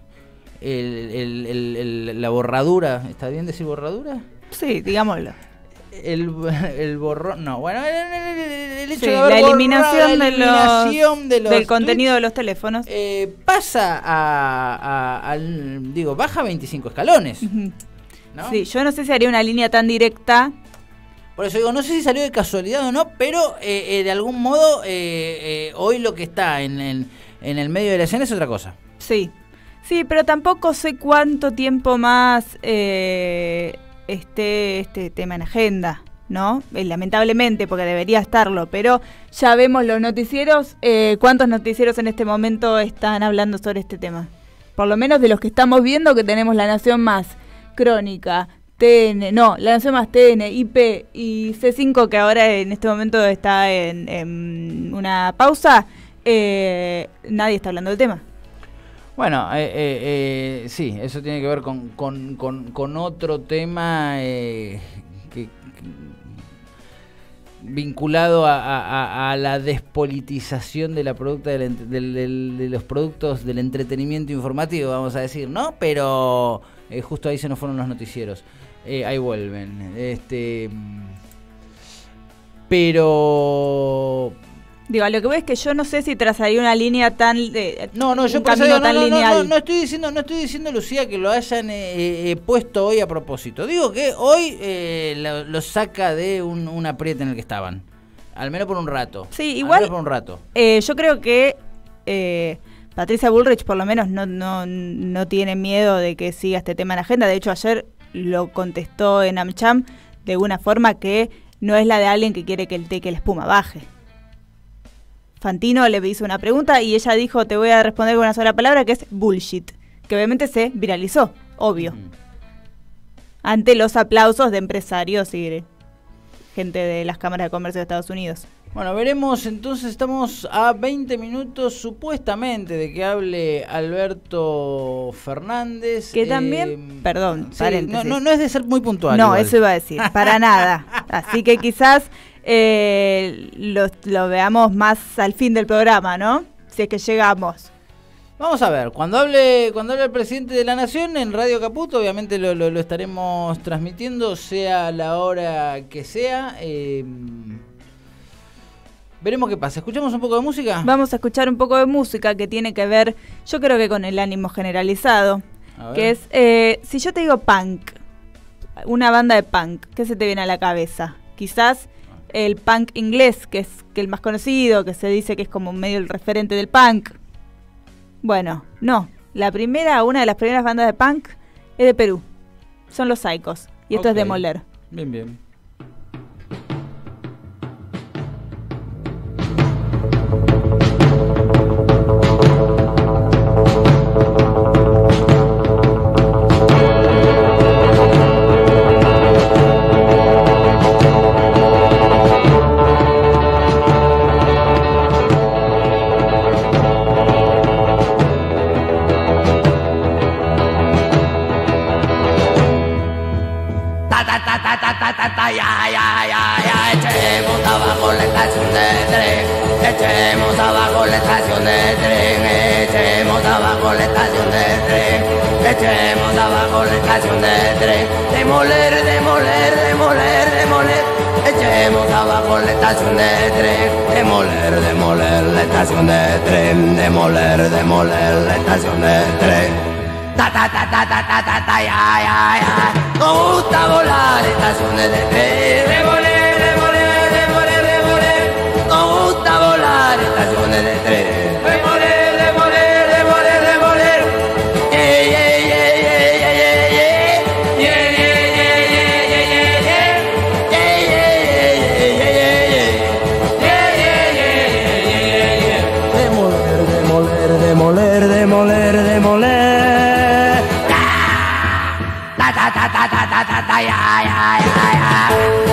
el, el, el, el, la borradura, ¿está bien decir borradura? Sí, digámoslo. El, el borrón, no, bueno, el, el, el hecho sí, de haber la eliminación, borrado, la eliminación de los, de los del contenido tweets, de los teléfonos. Eh, pasa a, a, al, digo, baja veinticinco escalones. Uh-huh. ¿No? Sí, yo no sé si haría una línea tan directa. Por eso digo, no sé si salió de casualidad o no, pero eh, eh, de algún modo eh, eh, hoy lo que está en el, en el medio de la escena es otra cosa. Sí, sí, pero tampoco sé cuánto tiempo más eh, esté este tema en agenda, ¿no? Eh, lamentablemente, porque debería estarlo, pero ya vemos los noticieros, eh, ¿cuántos noticieros en este momento están hablando sobre este tema? Por lo menos de los que estamos viendo, que tenemos La Nación Más, Crónica, T N, no, La Nación Más, T N, I P y C cinco, que ahora en este momento está en, en una pausa, eh, nadie está hablando del tema. Bueno, eh, eh, eh, sí, eso tiene que ver con, con, con, con otro tema eh, que, que, vinculado a, a, a la despolitización de la producta del, del, del, de los productos del entretenimiento informativo, vamos a decir, ¿no? Pero eh, justo ahí se nos fueron los noticieros. Eh, ahí vuelven. Este, pero... Digo, lo que voy es que yo no sé si trazaría una línea tan eh, no, no, yo un camino no, tan no, lineal. No, no, no estoy diciendo, no estoy diciendo, Lucía, que lo hayan eh, eh, puesto hoy a propósito. Digo que hoy eh, lo, lo saca de un, un apriete en el que estaban, al menos por un rato. Sí, igual. Al menos por un rato. Eh, yo creo que eh, Patricia Bullrich, por lo menos, no, no, no tiene miedo de que siga este tema en la agenda. De hecho, ayer lo contestó en AmCham de una forma que no es la de alguien que quiere que el té que la espuma baje. Fantino le hizo una pregunta y ella dijo, te voy a responder con una sola palabra, que es bullshit, que obviamente se viralizó, obvio, mm. ante los aplausos de empresarios y gente de las cámaras de comercio de Estados Unidos. Bueno, veremos, entonces estamos a veinte minutos supuestamente de que hable Alberto Fernández. Que también, eh, perdón, sí, paréntesis. No, no, no es de ser muy puntual. No, igual. Eso iba a decir, para nada. Así que quizás eh, lo, lo veamos más al fin del programa, ¿no? Si es que llegamos. Vamos a ver, cuando hable cuando hable el presidente de la Nación en Radio Caput, obviamente lo, lo, lo estaremos transmitiendo, sea la hora que sea. Eh, Veremos qué pasa. ¿Escuchamos un poco de música? Vamos a escuchar un poco de música que tiene que ver, yo creo que con el ánimo generalizado. Que es, eh, si yo te digo punk, una banda de punk, ¿qué se te viene a la cabeza? Quizás el punk inglés, que es que el más conocido, que se dice que es como medio el referente del punk. Bueno, no. La primera, una de las primeras bandas de punk es de Perú. Son los Psychos. Y esto okay. es Demoler. Bien, bien. Ya, ya, ya, ya, echemos abajo la estación de tren, echemos abajo la estación de tren, echemos abajo la estación de tren, echemos abajo la estación de tren, demoler, demoler, demoler, demoler, echemos abajo la estación de tren, demoler, demoler la estación de tren, demoler, demoler la estación de tren. Ta ta ta ta ta ta ta ta ya ya ya. Nos gusta volar estaciones de tren. Demoler, demoler, demoler, demoler. Nos gusta volar estaciones de tren. Demoler, demoler, demoler, demoler. Yeah yeah yeah yeah yeah yeah yeah. Yeah yeah yeah yeah yeah yeah yeah. Yeah yeah yeah yeah yeah yeah. Yeah yeah yeah yeah yeah yeah. Demoler, demoler, demoler, demoler, demoler. Ta ta ta ta ta ta ta ya ya ya ya.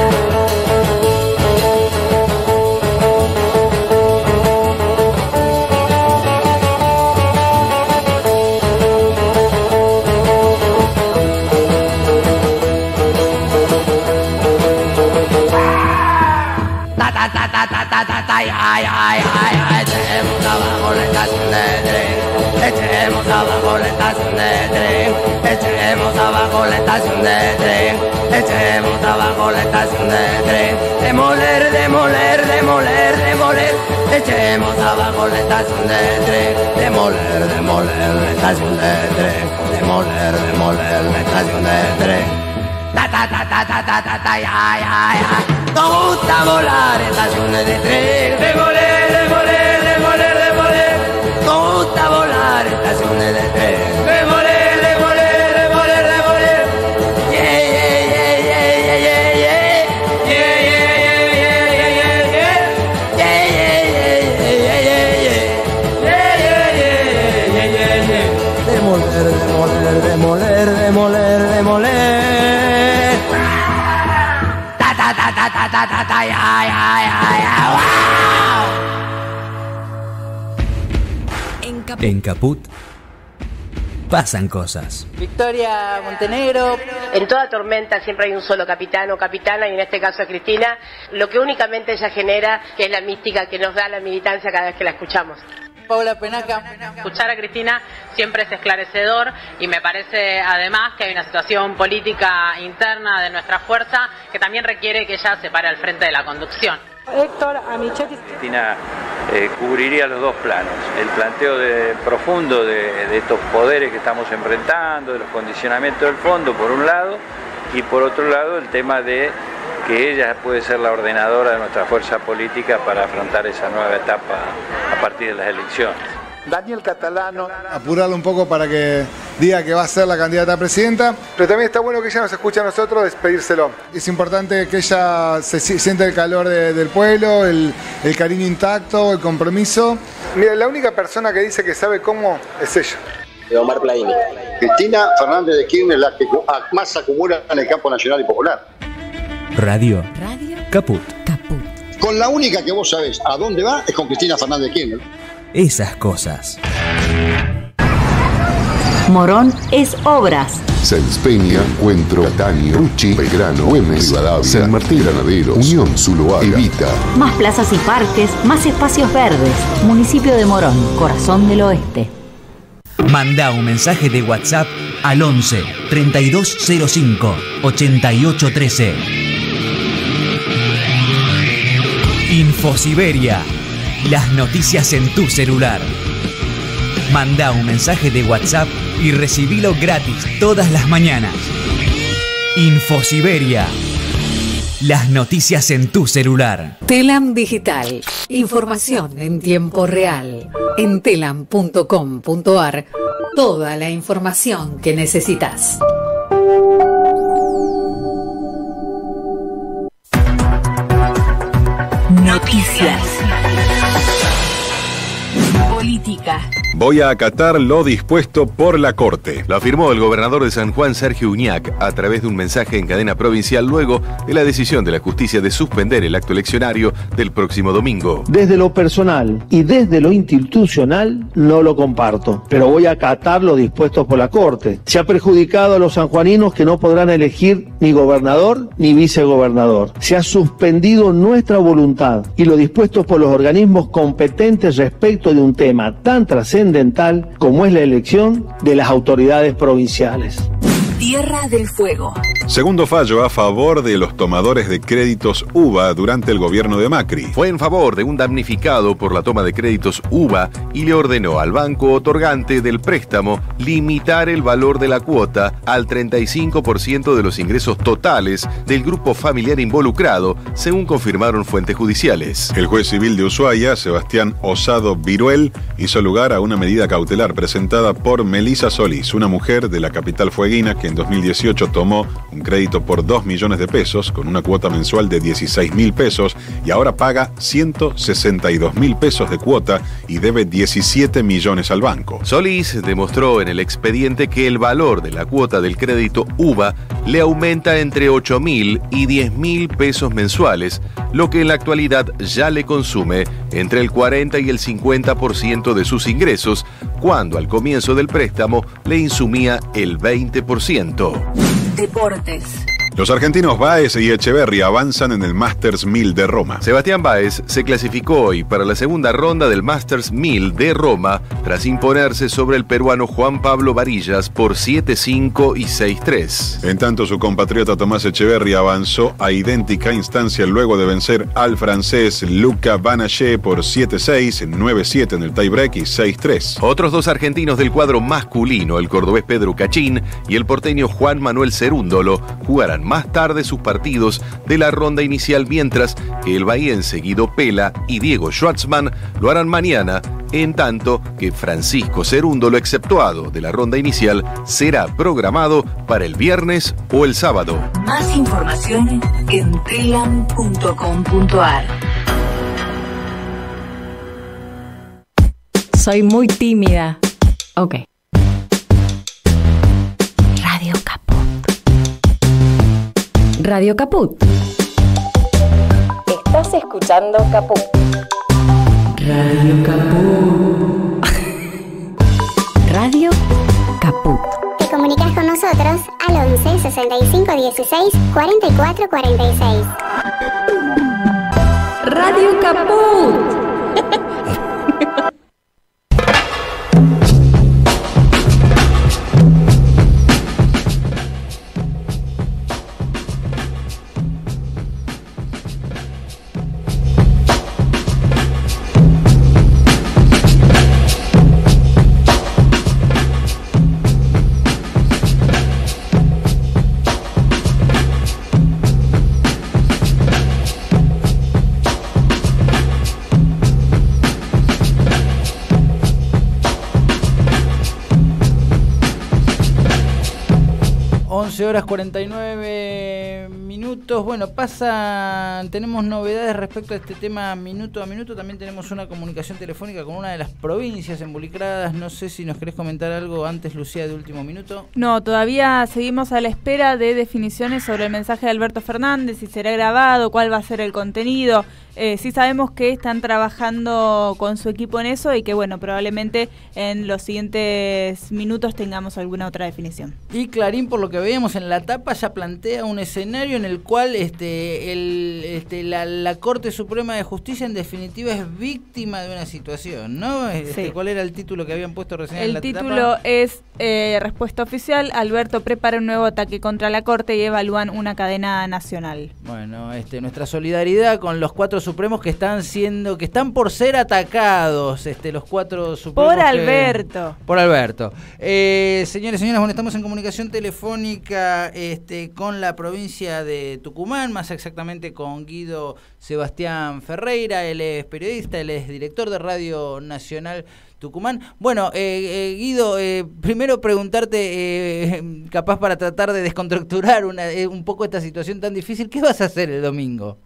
Ta ta ta ta ta ta ta ta ya ya ya ya. Echemos abajo la estación de tren. Echemos abajo la estación de tren. Echemos abajo la estación de tren. Echemos abajo la estación de tren. Demoler, demoler, demoler, demoler. Echemos abajo la estación de tren. Demoler, demoler la estación de tren. Demoler, demoler la estación de tren. Ta ta ta ta ta ta ta ta ya ya ya. Nos gusta volar estaciones de tren. Demoler, demoler, demoler, demoler. Nos gusta volar estaciones de tren. Demoler, demoler, demoler, demoler. Yeah yeah yeah yeah yeah yeah. Yeah yeah yeah yeah yeah yeah. Yeah yeah yeah yeah yeah yeah. Yeah yeah yeah yeah yeah yeah. Demoler, demoler, demoler, demoler, demoler. Ta ta ta ta ta ta ta ta ya ya ya ya. Wow. En Caput pasan cosas. Victoria Montenegro. En toda tormenta siempre hay un solo capitán o capitana, y en este caso es Cristina, lo que únicamente ella genera, que es la mística que nos da la militancia cada vez que la escuchamos. Paula Penaca. Escuchar a Cristina siempre es esclarecedor, y me parece además que hay una situación política interna de nuestra fuerza que también requiere que ella se pare al frente de la conducción. Héctor Amichetti. Cristina eh, cubriría los dos planos, el planteo de, profundo de, de estos poderes que estamos enfrentando, de los condicionamientos del fondo por un lado, y por otro lado el tema de que ella puede ser la ordenadora de nuestra fuerza política para afrontar esa nueva etapa a partir de las elecciones. Daniel Catalano. Apurarlo un poco para que diga que va a ser la candidata a presidenta, pero también está bueno que ella nos escuche a nosotros despedírselo. Es importante que ella se sienta el calor de, del pueblo, el, el cariño intacto, el compromiso. Mira, la única persona que dice que sabe cómo es ella. De Omar Plaini. Cristina Fernández de Kirchner, la que más acumula en el campo nacional y popular. Radio. Radio. Caput. Caput. Con la única que vos sabés a dónde va es con Cristina Fernández de Kirchner. Esas cosas. Morón es Obras. Sáenz Peña, Encuentro, Catania, Ruchi, Belgrano, Güemes, Rivadavia, San Martín, Granaderos, Unión, Zuluaga, Evita. Más plazas y parques, más espacios verdes. Municipio de Morón, corazón del oeste. Manda un mensaje de WhatsApp al once, treinta y dos cero cinco, ochenta y ocho trece. Infosiberia. Las noticias en tu celular. Manda un mensaje de WhatsApp y recibilo gratis todas las mañanas. Infosiberia. Las noticias en tu celular. Telam Digital. Información en tiempo real. En telam punto com punto ar. Toda la información que necesitas. Noticias. Política. Voy a acatar lo dispuesto por la Corte. Lo afirmó el gobernador de San Juan, Sergio Uñac, a través de un mensaje en cadena provincial luego de la decisión de la justicia de suspender el acto eleccionario del próximo domingo. Desde lo personal y desde lo institucional no lo comparto, pero voy a acatar lo dispuesto por la Corte. Se ha perjudicado a los sanjuaninos que no podrán elegir ni gobernador ni vicegobernador. Se ha suspendido nuestra voluntad y lo dispuesto por los organismos competentes respecto de un tema tan trascendental como es la elección de las autoridades provinciales. Tierra del Fuego. Segundo fallo a favor de los tomadores de créditos U B A durante el gobierno de Macri. Fue en favor de un damnificado por la toma de créditos U B A y le ordenó al banco otorgante del préstamo limitar el valor de la cuota al treinta y cinco por ciento de los ingresos totales del grupo familiar involucrado, según confirmaron fuentes judiciales. El juez civil de Ushuaia, Sebastián Osado Viruel, hizo lugar a una medida cautelar presentada por Melisa Solís, una mujer de la capital fueguina que en dos mil dieciocho tomó un crédito por dos millones de pesos con una cuota mensual de dieciséis mil pesos y ahora paga ciento sesenta y dos mil pesos de cuota y debe diecisiete millones al banco. Solís demostró en el expediente que el valor de la cuota del crédito U B A le aumenta entre ocho mil y diez mil pesos mensuales, lo que en la actualidad ya le consume entre el cuarenta y el cincuenta por ciento de sus ingresos, cuando al comienzo del préstamo le insumía el veinte por ciento. Deportes. Los argentinos Báez y Echeverri avanzan en el Masters mil de Roma. Sebastián Báez se clasificó hoy para la segunda ronda del Masters mil de Roma tras imponerse sobre el peruano Juan Pablo Varillas por siete cinco y seis tres. En tanto, su compatriota Tomás Echeverri avanzó a idéntica instancia luego de vencer al francés Luca Banaché por siete seis, nueve siete en el tiebreak y seis tres. Otros dos argentinos del cuadro masculino, el cordobés Pedro Cachín y el porteño Juan Manuel Cerúndolo, jugarán más tarde sus partidos de la ronda inicial, mientras que el bahiense Guido Pela y Diego Schwartzman lo harán mañana, en tanto que Francisco Cerúndolo, exceptuado de la ronda inicial, será programado para el viernes o el sábado. Más información en telam punto com punto ar. Soy muy tímida. Ok. Radio Caput. Radio Caput. Estás escuchando Caput. Radio Caput. Radio Caput. Caput. Te comunicas con nosotros al once sesenta y cinco dieciséis cuarenta y cuatro cuarenta y seis. Radio Caput. once horas cuarenta y nueve minutos. Bueno, pasan, tenemos novedades respecto a este tema minuto a minuto. También tenemos una comunicación telefónica con una de las provincias involucradas. No sé si nos querés comentar algo antes, Lucía, de último minuto. No, todavía seguimos a la espera de definiciones sobre el mensaje de Alberto Fernández, si será grabado, cuál va a ser el contenido. Eh, sí sabemos que están trabajando con su equipo en eso y que, bueno, probablemente en los siguientes minutos tengamos alguna otra definición. Y Clarín, por lo que veíamos en la tapa, ya plantea un escenario en el cual este, el, este, la, la Corte Suprema de Justicia en definitiva es víctima de una situación, ¿no? Este, Sí. ¿Cuál era el título que habían puesto recién El en la tapa? El título es eh, respuesta oficial, Alberto prepara un nuevo ataque contra la Corte y evalúan una cadena nacional. Bueno, este, nuestra solidaridad con los cuatro supremos que están siendo, que están por ser atacados, este, los cuatro supremos. Por que, Alberto. Por Alberto. Eh, señores y señoras, bueno, estamos en comunicación telefónica este, con la provincia de Tucumán, más exactamente con Guido Sebastián Ferreira. Él es periodista, él es director de Radio Nacional Tucumán. Bueno, eh, eh, Guido, eh, primero preguntarte, eh, capaz para tratar de descontracturar una, eh, un poco esta situación tan difícil, ¿qué vas a hacer el domingo?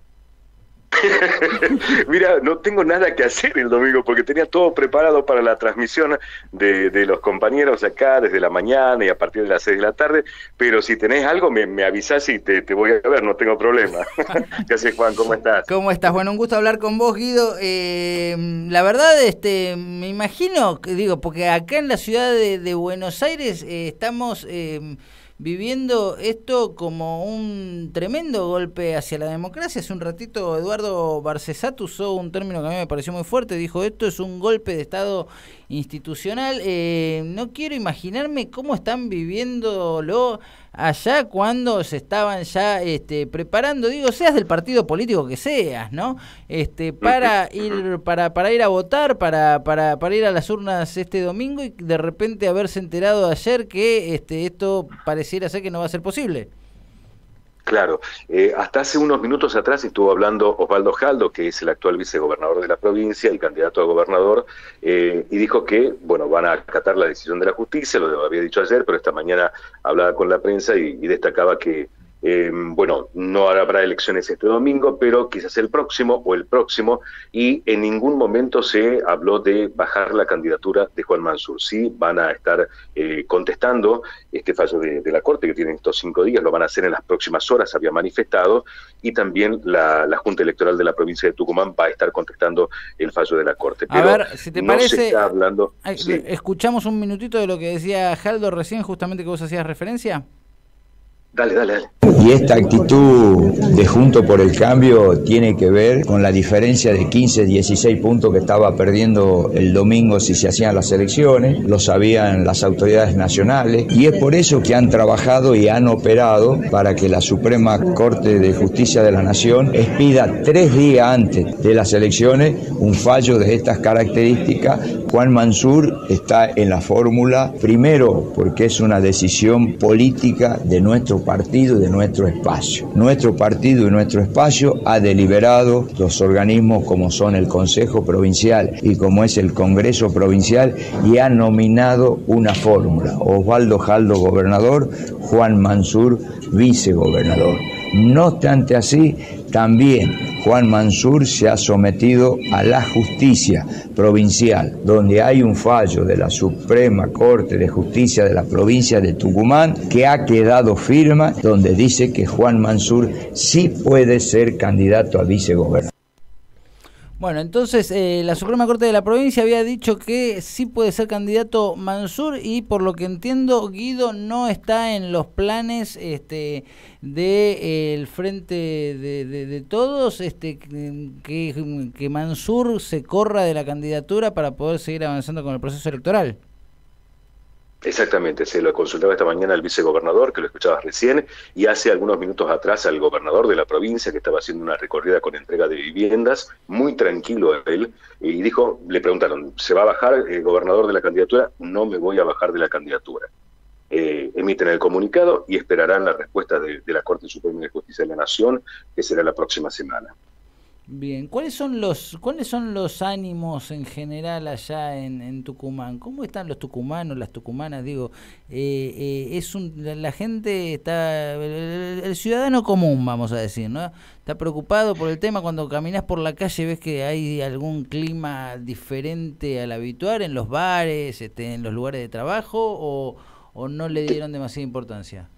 Mira, no tengo nada que hacer el domingo porque tenía todo preparado para la transmisión de, de los compañeros acá desde la mañana y a partir de las seis de la tarde, pero si tenés algo me, me avisás y te, te voy a ver, no tengo problema. ¿Qué haces, Juan? ¿Cómo estás? ¿Cómo estás? Bueno, un gusto hablar con vos, Guido. Eh, la verdad, este, me imagino, que digo, porque acá en la ciudad de, de Buenos Aires eh, estamos... Eh, viviendo esto como un tremendo golpe hacia la democracia. Hace un ratito Eduardo Barcesat usó un término que a mí me pareció muy fuerte, dijo, esto es un golpe de Estado institucional. Eh, no quiero imaginarme cómo están viviéndolo allá cuando se estaban ya este, preparando, digo, seas del partido político que seas, ¿no? Este, para ir, para, para ir a votar, para, para, para ir a las urnas este domingo y de repente haberse enterado ayer que este, esto pareciera ser que no va a ser posible. Claro, eh, hasta hace unos minutos atrás estuvo hablando Osvaldo Jaldo, que es el actual vicegobernador de la provincia y candidato a gobernador, eh, y dijo que, bueno, van a acatar la decisión de la justicia, lo había dicho ayer, pero esta mañana hablaba con la prensa y, y destacaba que, eh, bueno, no habrá elecciones este domingo, pero quizás el próximo o el próximo, y en ningún momento se habló de bajar la candidatura de Juan Mansur. Sí van a estar eh, contestando este fallo de, de la Corte que tienen estos cinco días, lo van a hacer en las próximas horas, había manifestado, y también la, la Junta Electoral de la provincia de Tucumán va a estar contestando el fallo de la Corte. Pero a ver, si te no parece, se está hablando... Ay, sí. Escuchamos un minutito de lo que decía Jaldo recién, justamente que vos hacías referencia. Dale, dale, dale. Y esta actitud de Junto por el Cambio tiene que ver con la diferencia de quince, dieciséis puntos que estaba perdiendo el domingo si se hacían las elecciones, lo sabían las autoridades nacionales, y es por eso que han trabajado y han operado para que la Suprema Corte de Justicia de la Nación expida tres días antes de las elecciones un fallo de estas características. Juan Mansur está en la fórmula, primero porque es una decisión política de nuestro partido y de nuestro espacio. Nuestro partido y nuestro espacio ha deliberado, los organismos como son el Consejo Provincial y como es el Congreso Provincial, y ha nominado una fórmula: Osvaldo Jaldo gobernador, Juan Mansur vicegobernador. No obstante así, también Juan Mansur se ha sometido a la justicia provincial, donde hay un fallo de la Suprema Corte de Justicia de la provincia de Tucumán que ha quedado firme, donde dice que Juan Mansur sí puede ser candidato a vicegobernador. Bueno, entonces eh, la Suprema Corte de la provincia había dicho que sí puede ser candidato Mansur y por lo que entiendo Guido no está en los planes este, de eh, el Frente de, de, de Todos, este, que, que Mansur se corra de la candidatura para poder seguir avanzando con el proceso electoral. Exactamente, se lo consultaba esta mañana al vicegobernador, que lo escuchabas recién, y hace algunos minutos atrás al gobernador de la provincia, que estaba haciendo una recorrida con entrega de viviendas, muy tranquilo él, y dijo, le preguntaron, ¿se va a bajar el gobernador de la candidatura? No me voy a bajar de la candidatura. Eh, emiten el comunicado y esperarán la respuesta de, de la Corte Suprema de Justicia de la Nación, que será la próxima semana. Bien, ¿cuáles son los cuáles son los ánimos en general allá en, en Tucumán? ¿Cómo están los tucumanos, las tucumanas? Digo, eh, eh, es un, la, la gente está, el, el ciudadano común, vamos a decir, ¿no? Está preocupado por el tema cuando caminas por la calle, ves que hay algún clima diferente al habitual en los bares, este, en los lugares de trabajo, o, o no le dieron demasiada importancia.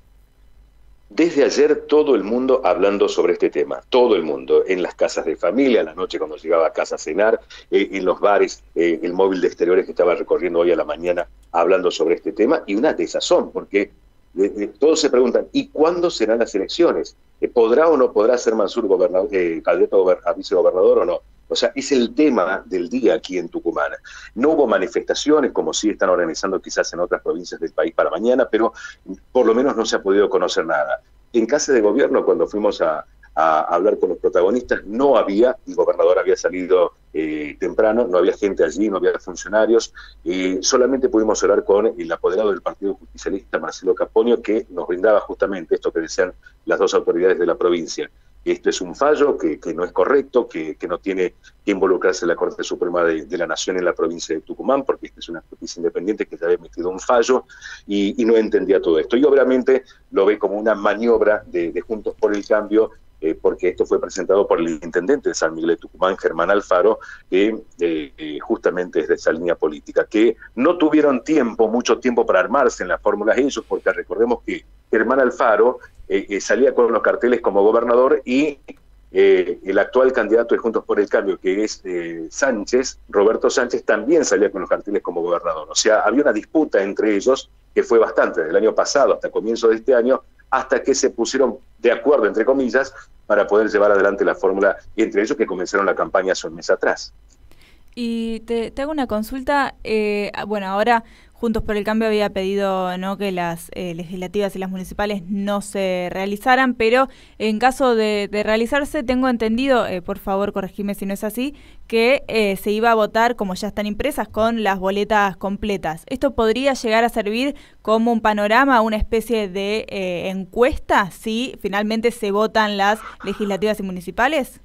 Desde ayer todo el mundo hablando sobre este tema, todo el mundo, en las casas de familia, en la noche cuando llegaba a casa a cenar, eh, en los bares, eh, el móvil de exteriores que estaba recorriendo hoy a la mañana hablando sobre este tema, y una desazón, porque eh, eh, todos se preguntan, ¿y cuándo serán las elecciones? Eh, ¿Podrá o no podrá ser Mansur gobernador, eh, candidato a vicegobernador o no? O sea, es el tema del día aquí en Tucumán. No hubo manifestaciones, como sí están organizando quizás en otras provincias del país para mañana, pero por lo menos no se ha podido conocer nada. En casa de gobierno, cuando fuimos a, a hablar con los protagonistas, no había, el gobernador había salido eh, temprano, no había gente allí, no había funcionarios, y solamente pudimos hablar con el apoderado del Partido Justicialista, Marcelo Caponio, que nos brindaba justamente esto que decían las dos autoridades de la provincia. Esto es un fallo que, que no es correcto, que, que no tiene que involucrarse la Corte Suprema de, de la Nación en la provincia de Tucumán, porque esta es una justicia independiente que ya había emitido un fallo y, y no entendía todo esto. Y obviamente lo ve como una maniobra de, de Juntos por el Cambio, eh, porque esto fue presentado por el intendente de San Miguel de Tucumán, Germán Alfaro, que eh, eh, justamente es de esa línea política, que no tuvieron tiempo, mucho tiempo para armarse en las fórmulas ellos, porque recordemos que Germán Alfaro eh, eh, salía con los carteles como gobernador y eh, el actual candidato de Juntos por el Cambio, que es eh, Sánchez, Roberto Sánchez, también salía con los carteles como gobernador. O sea, había una disputa entre ellos que fue bastante, del año pasado hasta comienzo de este año, hasta que se pusieron de acuerdo, entre comillas, para poder llevar adelante la fórmula, y entre ellos que comenzaron la campaña hace un mes atrás. Y te, te hago una consulta, eh, bueno, ahora Juntos por el Cambio había pedido no que las eh, legislativas y las municipales no se realizaran, pero en caso de, de realizarse, tengo entendido, eh, por favor corregime si no es así, que eh, se iba a votar, como ya están impresas, con las boletas completas. ¿Esto podría llegar a servir como un panorama, una especie de eh, encuesta, si finalmente se votan las legislativas y municipales?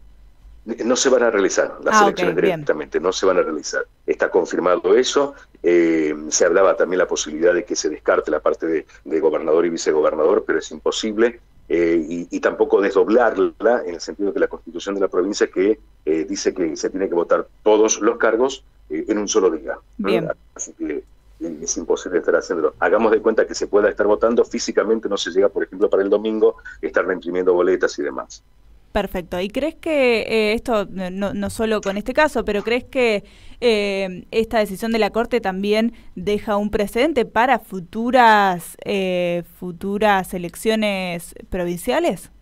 No se van a realizar las ah, elecciones okay, directamente, bien. No se van a realizar. Está confirmado eso. Eh, se hablaba también la posibilidad de que se descarte la parte de, de gobernador y vicegobernador, pero es imposible. Eh, y, y tampoco desdoblarla en el sentido de que la Constitución de la provincia que eh, dice que se tiene que votar todos los cargos eh, en un solo día. Bien. Así que eh, es imposible estar haciéndolo. Hagamos de cuenta que se pueda estar votando, físicamente no se llega, por ejemplo, para el domingo, estar reimprimiendo boletas y demás. Perfecto. ¿Y crees que eh, esto, no, no solo con este caso, pero crees que eh, esta decisión de la Corte también deja un precedente para futuras, eh, futuras elecciones provinciales?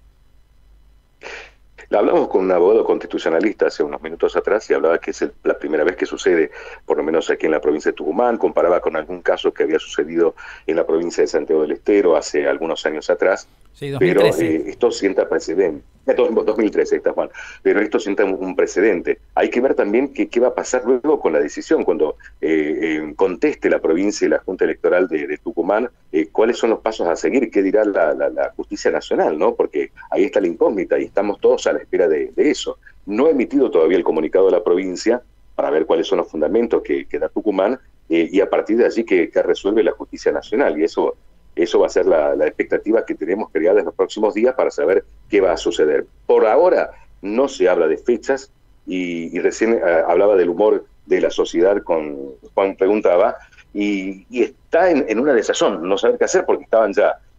Hablamos con un abogado constitucionalista hace unos minutos atrás y hablaba que es el, la primera vez que sucede, por lo menos aquí en la provincia de Tucumán, comparaba con algún caso que había sucedido en la provincia de Santiago del Estero hace algunos años atrás, sí, dos mil trece. Pero eh, esto sienta precedente. dos mil trece, está Juan, pero esto sienta un, un precedente. Hay que ver también que, qué va a pasar luego con la decisión, cuando eh, eh, conteste la provincia y la Junta Electoral de, de Tucumán, eh, cuáles son los pasos a seguir, qué dirá la, la, la justicia nacional, ¿no? Porque ahí está la incógnita y estamos todos a la espera de, de eso. No ha emitido todavía el comunicado de la provincia para ver cuáles son los fundamentos que, que da Tucumán eh, y a partir de allí que, que resuelve la justicia nacional, y eso Eso va a ser la, la expectativa que tenemos creada en los próximos días para saber qué va a suceder. Por ahora no se habla de fechas y, y recién eh, hablaba del humor de la sociedad, con Juan preguntaba, y, y está en, en una desazón, no saber qué hacer porque estaban ya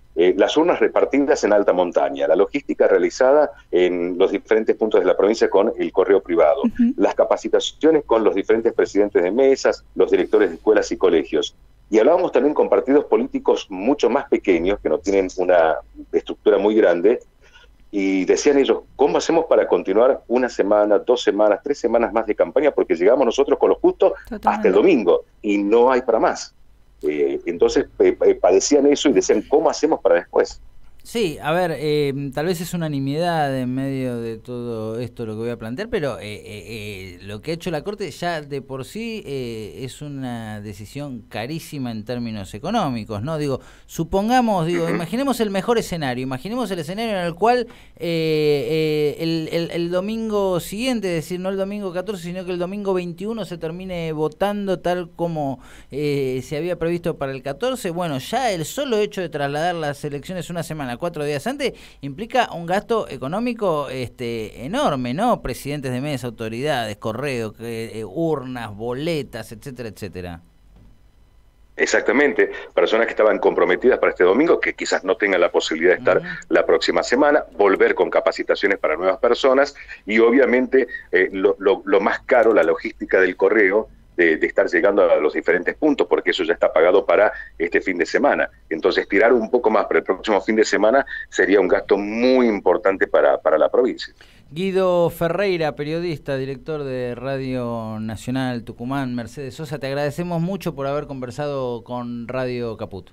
Eh, las urnas repartidas en alta montaña, la logística realizada en los diferentes puntos de la provincia con el correo privado, uh-huh. las capacitaciones con los diferentes presidentes de mesas, los directores de escuelas y colegios. Y hablábamos también con partidos políticos mucho más pequeños, que no tienen una estructura muy grande, y decían ellos, ¿cómo hacemos para continuar una semana, dos semanas, tres semanas más de campaña? Porque llegamos nosotros con lo justo Totalmente. hasta el domingo, y no hay para más. Eh, entonces eh, eh, padecían eso y decían, ¿cómo hacemos para después? Sí, a ver, eh, tal vez es una nimiedad en medio de todo esto lo que voy a plantear, pero eh, eh, eh, lo que ha hecho la Corte ya de por sí eh, es una decisión carísima en términos económicos, ¿no? Digo, supongamos, digo, uh-huh. imaginemos el mejor escenario, imaginemos el escenario en el cual eh, eh, el, el, el domingo siguiente, es decir, no el domingo catorce, sino que el domingo veintiuno se termine votando tal como eh, se había previsto para el catorce. Bueno, ya el solo hecho de trasladar las elecciones una semana, cuatro días antes, implica un gasto económico este enorme, ¿no? Presidentes de mesa, autoridades, correo, eh, urnas, boletas, etcétera, etcétera. Exactamente, personas que estaban comprometidas para este domingo, que quizás no tengan la posibilidad de estar uh-huh. la próxima semana, volver con capacitaciones para nuevas personas y obviamente eh, lo, lo, lo más caro, la logística del correo, De, de estar llegando a los diferentes puntos, porque eso ya está pagado para este fin de semana. Entonces, tirar un poco más para el próximo fin de semana sería un gasto muy importante para, para la provincia. Guido Ferreira, periodista, director de Radio Nacional Tucumán, Mercedes Sosa, te agradecemos mucho por haber conversado con Radio Caput.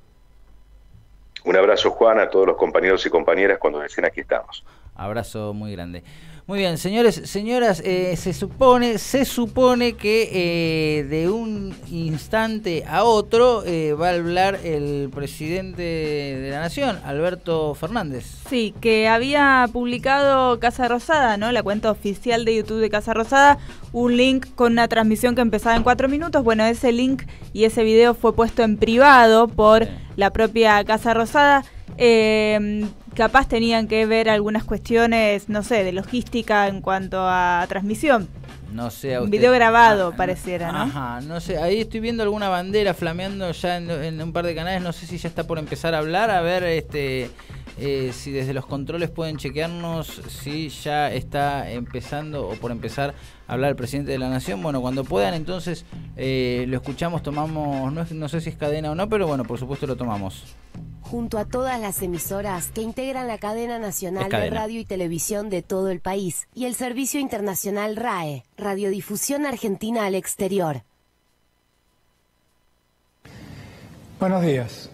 Un abrazo, Juan, a todos los compañeros y compañeras cuando decían aquí estamos. Abrazo muy grande. Muy bien, señores, señoras, eh, se supone, se supone que eh, de un instante a otro eh, va a hablar el presidente de la Nación, Alberto Fernández. Sí, que había publicado Casa Rosada, ¿no? La cuenta oficial de YouTube de Casa Rosada, un link con una transmisión que empezaba en cuatro minutos. Bueno, ese link y ese video fue puesto en privado por sí. la propia Casa Rosada. Eh, capaz tenían que ver algunas cuestiones, no sé, de logística en cuanto a transmisión. No sé, un video grabado ah, pareciera, ¿no? Ajá, no sé, ahí estoy viendo alguna bandera flameando ya en, en un par de canales, no sé si ya está por empezar a hablar, a ver este eh, si desde los controles pueden chequearnos si ya está empezando o por empezar a hablar el presidente de la Nación. Bueno, cuando puedan entonces eh, lo escuchamos, tomamos, no, es, no sé si es cadena o no, pero bueno, por supuesto lo tomamos. Junto a todas las emisoras que integran la cadena nacional de radio y televisión de todo el país y el servicio internacional R A E, Radiodifusión Argentina al Exterior. Buenos días.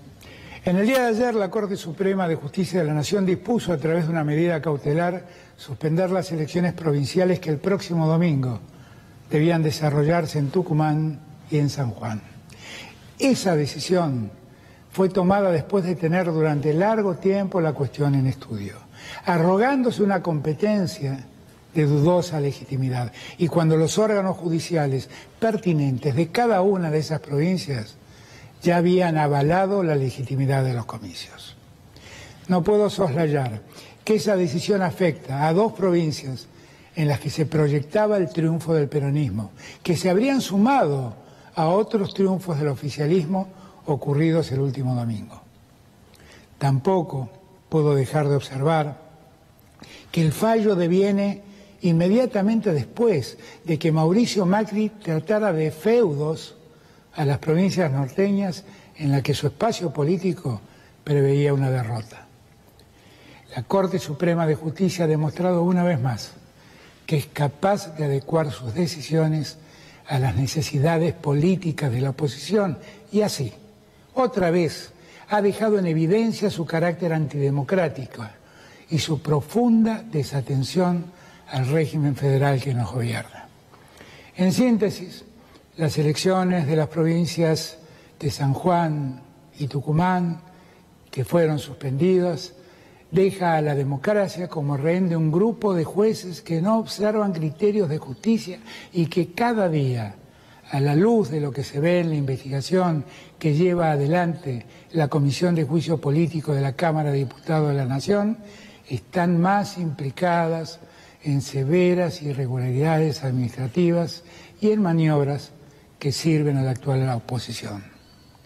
En el día de ayer, la Corte Suprema de Justicia de la Nación dispuso a través de una medida cautelar suspender las elecciones provinciales que el próximo domingo debían desarrollarse en Tucumán y en San Juan. Esa decisión fue tomada después de tener durante largo tiempo la cuestión en estudio, arrogándose una competencia de dudosa legitimidad. Y cuando los órganos judiciales pertinentes de cada una de esas provincias ya habían avalado la legitimidad de los comicios. No puedo soslayar que esa decisión afecta a dos provincias en las que se proyectaba el triunfo del peronismo, que se habrían sumado a otros triunfos del oficialismo ocurridos el último domingo. Tampoco puedo dejar de observar que el fallo deviene inmediatamente después de que Mauricio Macri tratara de feudos a las provincias norteñas en las que su espacio político preveía una derrota. La Corte Suprema de Justicia ha demostrado una vez más que es capaz de adecuar sus decisiones a las necesidades políticas de la oposición y así, otra vez, ha dejado en evidencia su carácter antidemocrático y su profunda desatención al régimen federal que nos gobierna. En síntesis, las elecciones de las provincias de San Juan y Tucumán, que fueron suspendidas, deja a la democracia como rehén de un grupo de jueces que no observan criterios de justicia y que cada día, a la luz de lo que se ve en la investigación que lleva adelante la Comisión de Juicio Político de la Cámara de Diputados de la Nación, están más implicadas en severas irregularidades administrativas y en maniobras que sirven a la actual oposición.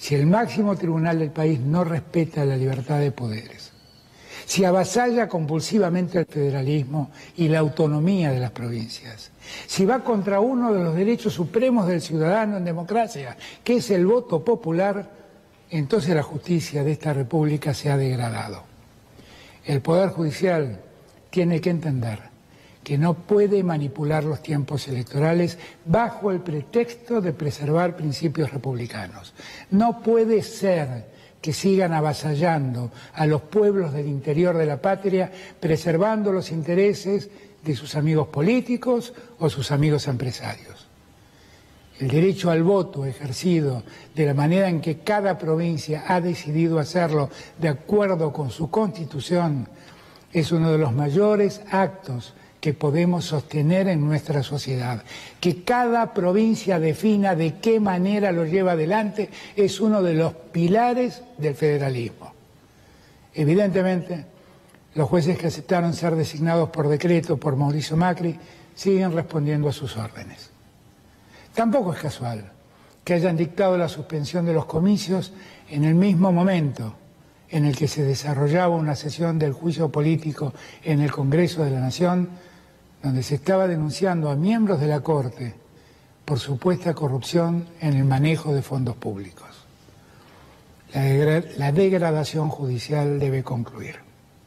si el máximo tribunal del país no respeta la libertad de poderes, si avasalla compulsivamente el federalismo y la autonomía de las provincias, si va contra uno de los derechos supremos del ciudadano en democracia, que es el voto popular, entonces la justicia de esta república se ha degradado. El Poder Judicial tiene que entender que no puede manipular los tiempos electorales bajo el pretexto de preservar principios republicanos. No puede ser que sigan avasallando a los pueblos del interior de la patria, preservando los intereses de sus amigos políticos o sus amigos empresarios. El derecho al voto ejercido de la manera en que cada provincia ha decidido hacerlo de acuerdo con su constitución es uno de los mayores actos que podemos sostener en nuestra sociedad. Que cada provincia defina de qué manera lo lleva adelante es uno de los pilares del federalismo. Evidentemente, los jueces que aceptaron ser designados por decreto por Mauricio Macri siguen respondiendo a sus órdenes. Tampoco es casual que hayan dictado la suspensión de los comicios en el mismo momento en el que se desarrollaba una sesión del juicio político en el Congreso de la Nación, donde se estaba denunciando a miembros de la Corte por supuesta corrupción en el manejo de fondos públicos. La, degra- la degradación judicial debe concluir.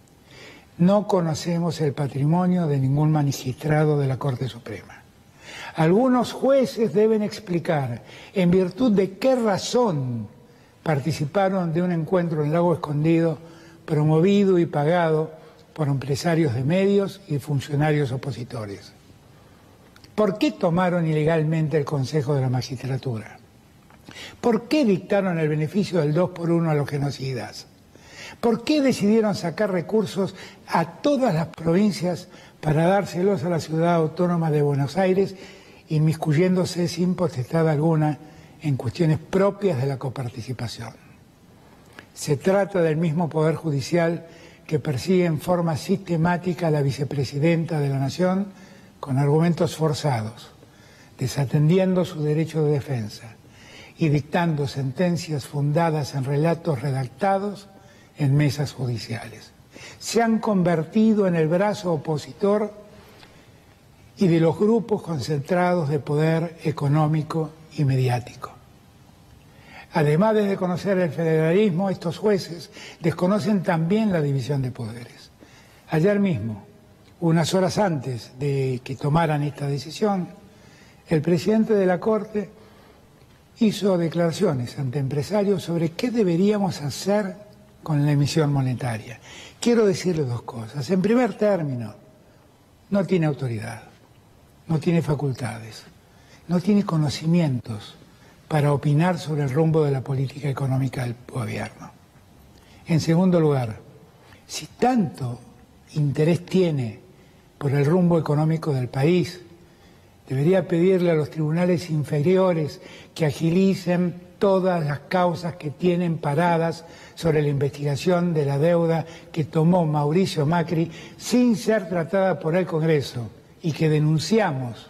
No conocemos el patrimonio de ningún magistrado de la Corte Suprema. Algunos jueces deben explicar en virtud de qué razón participaron de un encuentro en Lago Escondido promovido y pagado por empresarios de medios y funcionarios opositores. ¿Por qué tomaron ilegalmente el Consejo de la Magistratura? ¿Por qué dictaron el beneficio del dos por uno a los genocidas? ¿Por qué decidieron sacar recursos a todas las provincias para dárselos a la ciudad autónoma de Buenos Aires, inmiscuyéndose sin potestad alguna en cuestiones propias de la coparticipación? Se trata del mismo Poder Judicial que persigue en forma sistemática a la vicepresidenta de la Nación con argumentos forzados, desatendiendo su derecho de defensa y dictando sentencias fundadas en relatos redactados en mesas judiciales. Se han convertido en el brazo opositor y de los grupos concentrados de poder económico y mediático. Además de desconocer el federalismo, estos jueces desconocen también la división de poderes. Ayer mismo, unas horas antes de que tomaran esta decisión, el presidente de la Corte hizo declaraciones ante empresarios sobre qué deberíamos hacer con la emisión monetaria. Quiero decirle dos cosas. En primer término, no tiene autoridad, no tiene facultades, no tiene conocimientos para opinar sobre el rumbo de la política económica del gobierno. En segundo lugar, si tanto interés tiene por el rumbo económico del país, debería pedirle a los tribunales inferiores que agilicen todas las causas que tienen paradas sobre la investigación de la deuda que tomó Mauricio Macri sin ser tratada por el Congreso y que denunciamos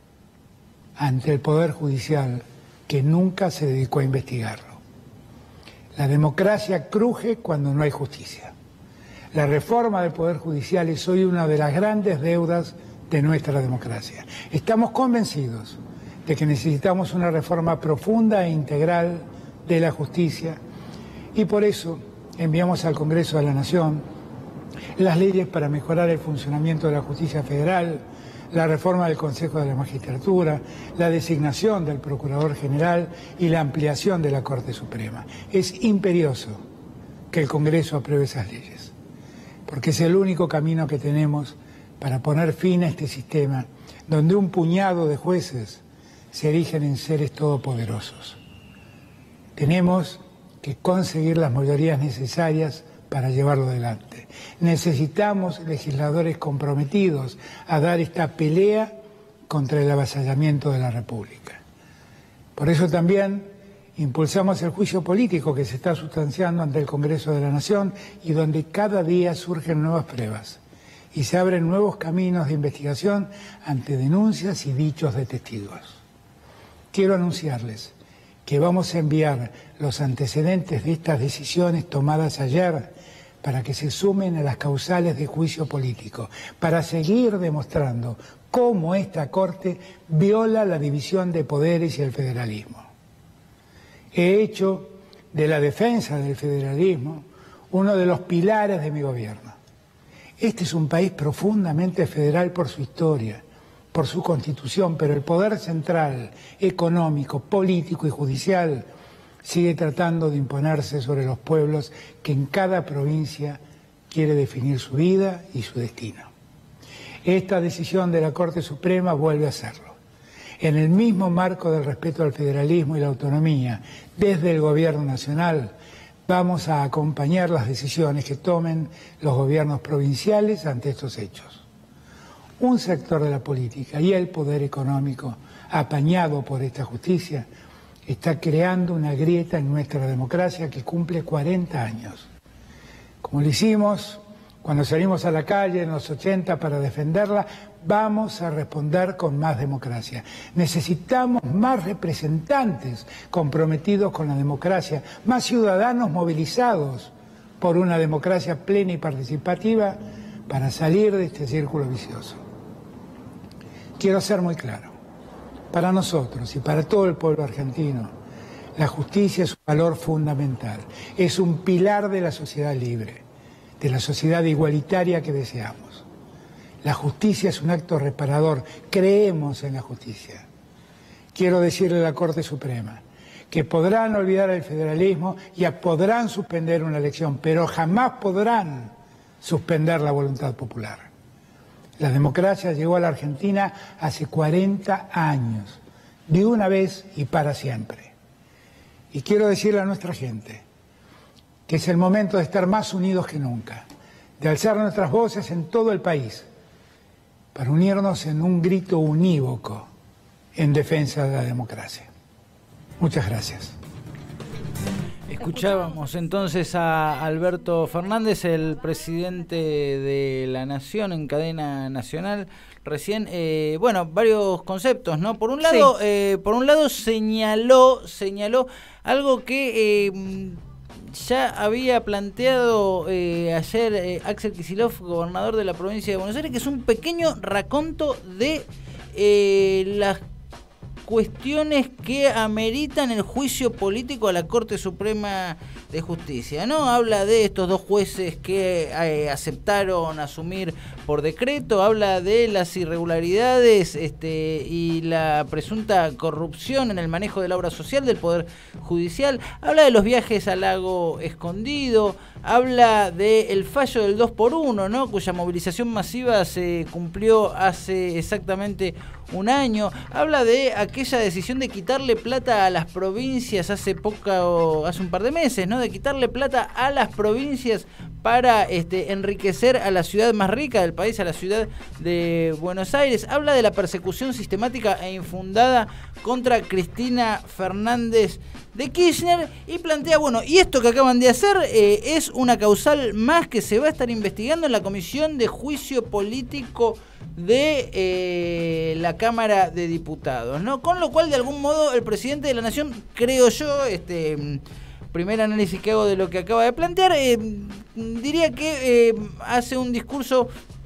ante el Poder Judicial, que nunca se dedicó a investigarlo. La democracia cruje cuando no hay justicia. La reforma del Poder Judicial es hoy una de las grandes deudas de nuestra democracia. Estamos convencidos de que necesitamos una reforma profunda e integral de la justicia y por eso enviamos al Congreso de la Nación las leyes para mejorar el funcionamiento de la justicia federal, la reforma del Consejo de la Magistratura, la designación del Procurador General y la ampliación de la Corte Suprema. Es imperioso que el Congreso apruebe esas leyes, porque es el único camino que tenemos para poner fin a este sistema donde un puñado de jueces se erigen en seres todopoderosos. Tenemos que conseguir las mayorías necesarias para llevarlo adelante. Necesitamos legisladores comprometidos a dar esta pelea contra el avasallamiento de la República. Por eso también impulsamos el juicio político que se está sustanciando ante el Congreso de la Nación y donde cada día surgen nuevas pruebas y se abren nuevos caminos de investigación ante denuncias y dichos de testigos. Quiero anunciarles que vamos a enviar los antecedentes de estas decisiones tomadas ayer para que se sumen a las causales de juicio político, para seguir demostrando cómo esta Corte viola la división de poderes y el federalismo. He hecho de la defensa del federalismo uno de los pilares de mi gobierno. Este es un país profundamente federal por su historia, por su constitución, pero el poder central, económico, político y judicial sigue tratando de imponerse sobre los pueblos que en cada provincia quiere definir su vida y su destino. Esta decisión de la Corte Suprema vuelve a hacerlo. En el mismo marco del respeto al federalismo y la autonomía, desde el Gobierno Nacional, vamos a acompañar las decisiones que tomen los gobiernos provinciales ante estos hechos. Un sector de la política y el poder económico, apañado por esta justicia, está creando una grieta en nuestra democracia que cumple cuarenta años. Como lo hicimos cuando salimos a la calle en los ochenta para defenderla, vamos a responder con más democracia. Necesitamos más representantes comprometidos con la democracia, más ciudadanos movilizados por una democracia plena y participativa para salir de este círculo vicioso. Quiero ser muy claro. Para nosotros y para todo el pueblo argentino, la justicia es un valor fundamental, es un pilar de la sociedad libre, de la sociedad igualitaria que deseamos. La justicia es un acto reparador, creemos en la justicia. Quiero decirle a la Corte Suprema que podrán olvidar el federalismo y podrán suspender una elección, pero jamás podrán suspender la voluntad popular. La democracia llegó a la Argentina hace cuarenta años, de una vez y para siempre. Y quiero decirle a nuestra gente que es el momento de estar más unidos que nunca, de alzar nuestras voces en todo el país, para unirnos en un grito unívoco en defensa de la democracia. Muchas gracias. Escuchábamos entonces a Alberto Fernández, el presidente de la Nación en cadena nacional. Recién, eh, bueno, varios conceptos, ¿no? Por un lado, sí. eh, por un lado señaló, señaló algo que eh, ya había planteado eh, ayer eh, Axel Kicillof, gobernador de la provincia de Buenos Aires, que es un pequeño raconto de eh, las cuestiones que ameritan el juicio político a la Corte Suprema de Justicia, ¿no? Habla de estos dos jueces que eh, aceptaron asumir por decreto, habla de las irregularidades este, y la presunta corrupción en el manejo de la obra social del Poder Judicial, habla de los viajes al Lago Escondido, habla del fallo del dos por uno, ¿no? Cuya movilización masiva se cumplió hace exactamente un año, habla de aquella decisión de quitarle plata a las provincias hace poca o hace un par de meses, ¿no? De quitarle plata a las provincias para este, enriquecer a la ciudad más rica del país, a la ciudad de Buenos Aires. Habla de la persecución sistemática e infundada contra Cristina Fernández de Kirchner y plantea, bueno, y esto que acaban de hacer eh, es una causal más que se va a estar investigando en la Comisión de Juicio Político de eh, la Cámara de Diputados, ¿no? Con lo cual, de algún modo, el presidente de la Nación, creo yo, este primer análisis que hago de lo que acaba de plantear, eh, diría que eh, hace un discurso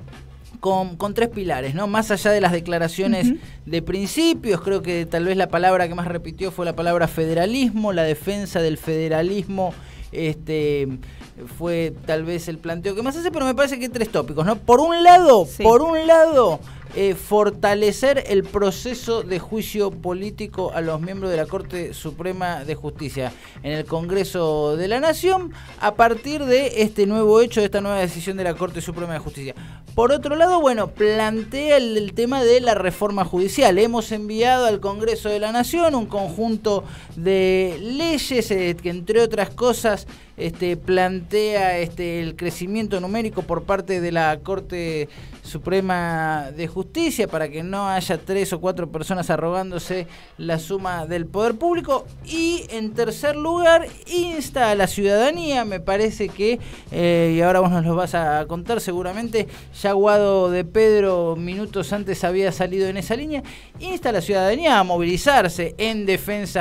Con, con tres pilares, ¿no? Más allá de las declaraciones uh-huh. de principios, creo que tal vez la palabra que más repitió fue la palabra federalismo, la defensa del federalismo, este fue tal vez el planteo que más hace, pero me parece que hay tres tópicos, ¿no? Por un lado, sí. por un lado, eh, fortalecer el proceso de juicio político a los miembros de la Corte Suprema de Justicia en el Congreso de la Nación a partir de este nuevo hecho, de esta nueva decisión de la Corte Suprema de Justicia. Por otro lado, bueno, plantea el, el tema de la reforma judicial. Hemos enviado al Congreso de la Nación un conjunto de leyes eh, que, entre otras cosas, este, plantea este, el crecimiento numérico por parte de la Corte Suprema de Justicia para que no haya tres o cuatro personas arrogándose la suma del poder público. Y, en tercer lugar, insta a la ciudadanía, me parece que, eh, y ahora vos nos lo vas a contar seguramente, ya Guado de Pedro minutos antes había salido en esa línea, insta a la ciudadanía a movilizarse en defensa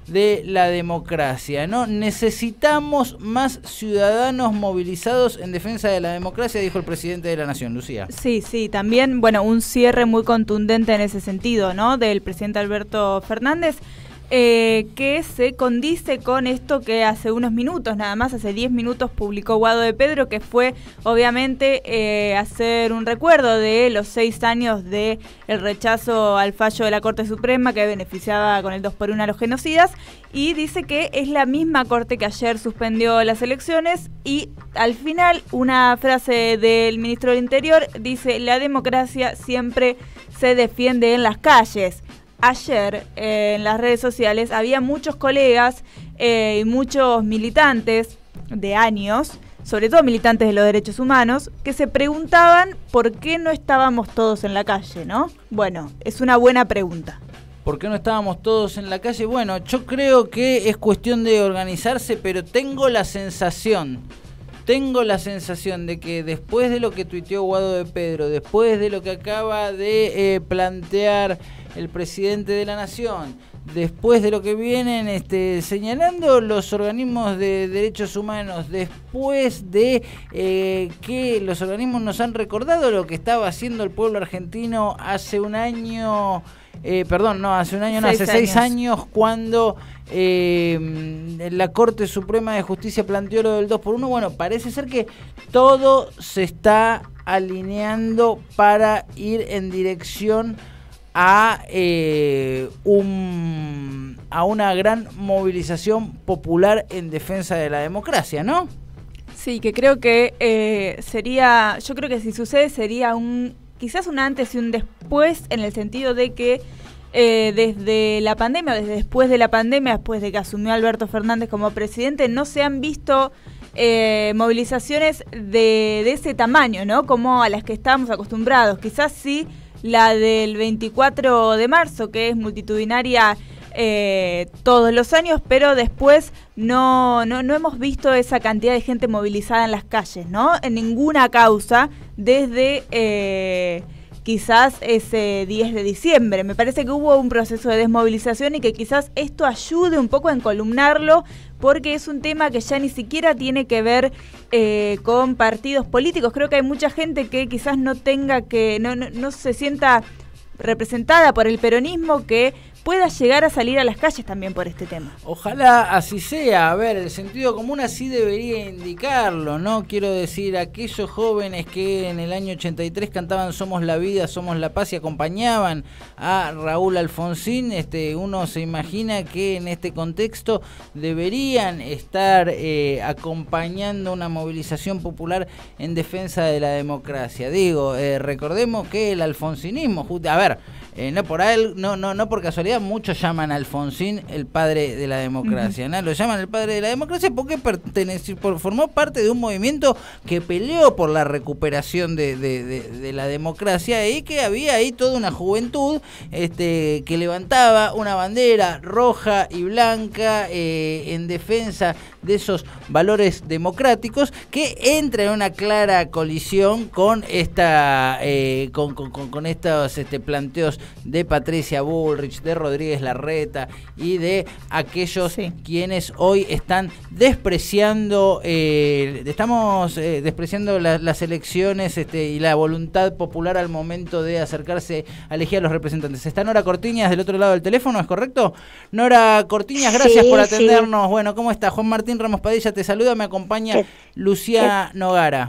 de la democracia, ¿no? Necesitamos más ciudadanos movilizados en defensa de la democracia, dijo el presidente de la Nación, Lucía. Sí, sí, también, bueno, un cierre muy contundente en ese sentido, ¿no? Del presidente Alberto Fernández. Eh, que se condice con esto que hace unos minutos, nada más, hace diez minutos publicó Guado de Pedro, que fue obviamente eh, hacer un recuerdo de los seis años de el rechazo al fallo de la Corte Suprema que beneficiaba con el dos por uno a los genocidas, y dice que es la misma Corte que ayer suspendió las elecciones, y al final una frase del ministro del Interior dice: la democracia siempre se defiende en las calles. Ayer eh, en las redes sociales había muchos colegas eh, y muchos militantes de años, sobre todo militantes de los derechos humanos, que se preguntaban por qué no estábamos todos en la calle, ¿no? Bueno, es una buena pregunta. ¿Por qué no estábamos todos en la calle? Bueno, yo creo que es cuestión de organizarse, pero tengo la sensación... Tengo la sensación de que después de lo que tuiteó Guado de Pedro, después de lo que acaba de eh, plantear el presidente de la Nación, después de lo que vienen este, señalando los organismos de derechos humanos, después de eh, que los organismos nos han recordado lo que estaba haciendo el pueblo argentino hace un año... Eh, perdón, no, hace un año, no, seis hace seis años, años cuando eh, la Corte Suprema de Justicia planteó lo del dos por uno. Bueno, parece ser que todo se está alineando para ir en dirección a eh, un a una gran movilización popular en defensa de la democracia, ¿no? Sí, que creo que eh, sería, yo creo que si sucede sería un quizás un antes y un después, en el sentido de que eh, desde la pandemia, desde después de la pandemia, después de que asumió Alberto Fernández como presidente, no se han visto eh, movilizaciones de, de ese tamaño, ¿no? Como a las que estábamos acostumbrados. Quizás sí la del veinticuatro de marzo, que es multitudinaria eh, todos los años, pero después no, no, no hemos visto esa cantidad de gente movilizada en las calles, ¿no? En ninguna causa desde eh, quizás ese diez de diciembre. Me parece que hubo un proceso de desmovilización y que quizás esto ayude un poco a encolumnarlo, porque es un tema que ya ni siquiera tiene que ver eh, con partidos políticos. Creo que hay mucha gente que quizás no tenga que, no, no, no se sienta representada por el peronismo, que pueda llegar a salir a las calles también por este tema. Ojalá así sea. A ver, el sentido común así debería indicarlo, ¿no? Quiero decir, aquellos jóvenes que en el año ochenta y tres cantaban Somos la vida, somos la paz y acompañaban a Raúl Alfonsín, este, uno se imagina que en este contexto deberían estar eh, acompañando una movilización popular en defensa de la democracia. Digo, eh, recordemos que el alfonsinismo, a ver, eh, no por él, no, no, no por casualidad, muchos llaman a Alfonsín el padre de la democracia, uh-huh. ¿no? Lo llaman el padre de la democracia porque perteneció, formó parte de un movimiento que peleó por la recuperación de, de, de, de la democracia, y que había ahí toda una juventud este, que levantaba una bandera roja y blanca eh, en defensa de esos valores democráticos, que entra en una clara colisión con esta eh, con, con, con, con estos este, planteos de Patricia Bullrich, de Rodríguez Larreta y de aquellos sí. quienes hoy están despreciando eh, estamos eh, despreciando la, las elecciones este, y la voluntad popular al momento de acercarse a elegir a los representantes. Está Nora Cortiñas del otro lado del teléfono, ¿es correcto? Nora Cortiñas, gracias sí, por atendernos. Sí. Bueno, ¿cómo está? Juan Martín Ramos Padilla te saluda, me acompaña ¿Qué? Lucía ¿Qué? Nogara.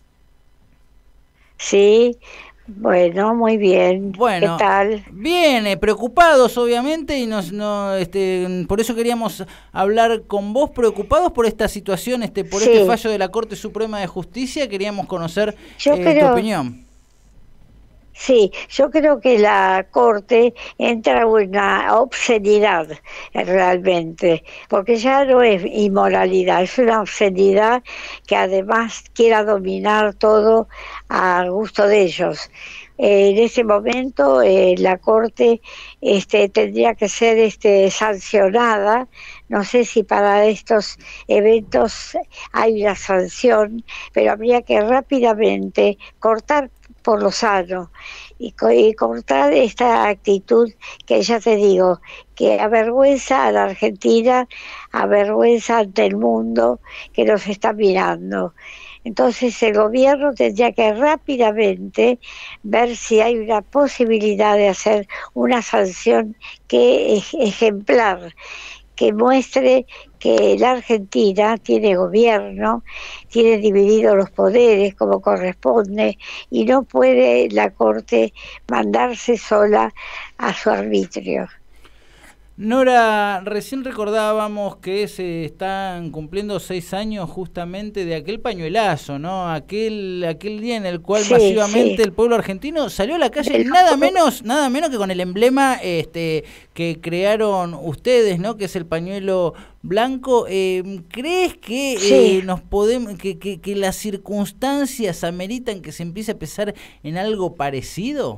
Sí. Bueno, muy bien. Bueno, ¿qué tal? Bien, eh, preocupados obviamente, y nos, no, este, por eso queríamos hablar con vos, preocupados por esta situación, este, por sí. este fallo de la Corte Suprema de Justicia. Queríamos conocer yo eh, creo, tu opinión. Sí, yo creo que la Corte entra en una obscenidad realmente, porque ya no es inmoralidad, es una obscenidad que además quiera dominar todo a gusto de ellos. eh, en ese momento eh, la Corte este, tendría que ser este, sancionada. No sé si para estos eventos hay una sanción, pero habría que rápidamente cortar por lo sano y, co y cortar esta actitud que ya te digo, que avergüenza a la Argentina, avergüenza ante el mundo que nos está mirando. Entonces el gobierno tendría que rápidamente ver si hay una posibilidad de hacer una sanción que es ejemplar, que muestre que la Argentina tiene gobierno, tiene divididos los poderes como corresponde y no puede la Corte mandarse sola a su arbitrio. Nora, recién recordábamos que se están cumpliendo seis años justamente de aquel pañuelazo, ¿no? Aquel aquel día en el cual sí, masivamente sí. el pueblo argentino salió a la calle, el nada menos nada menos que con el emblema este que crearon ustedes, ¿no? Que es el pañuelo blanco. Eh, ¿Crees que sí. eh, nos podemos que, que, que las circunstancias ameritan que se empiece a pensar en algo parecido?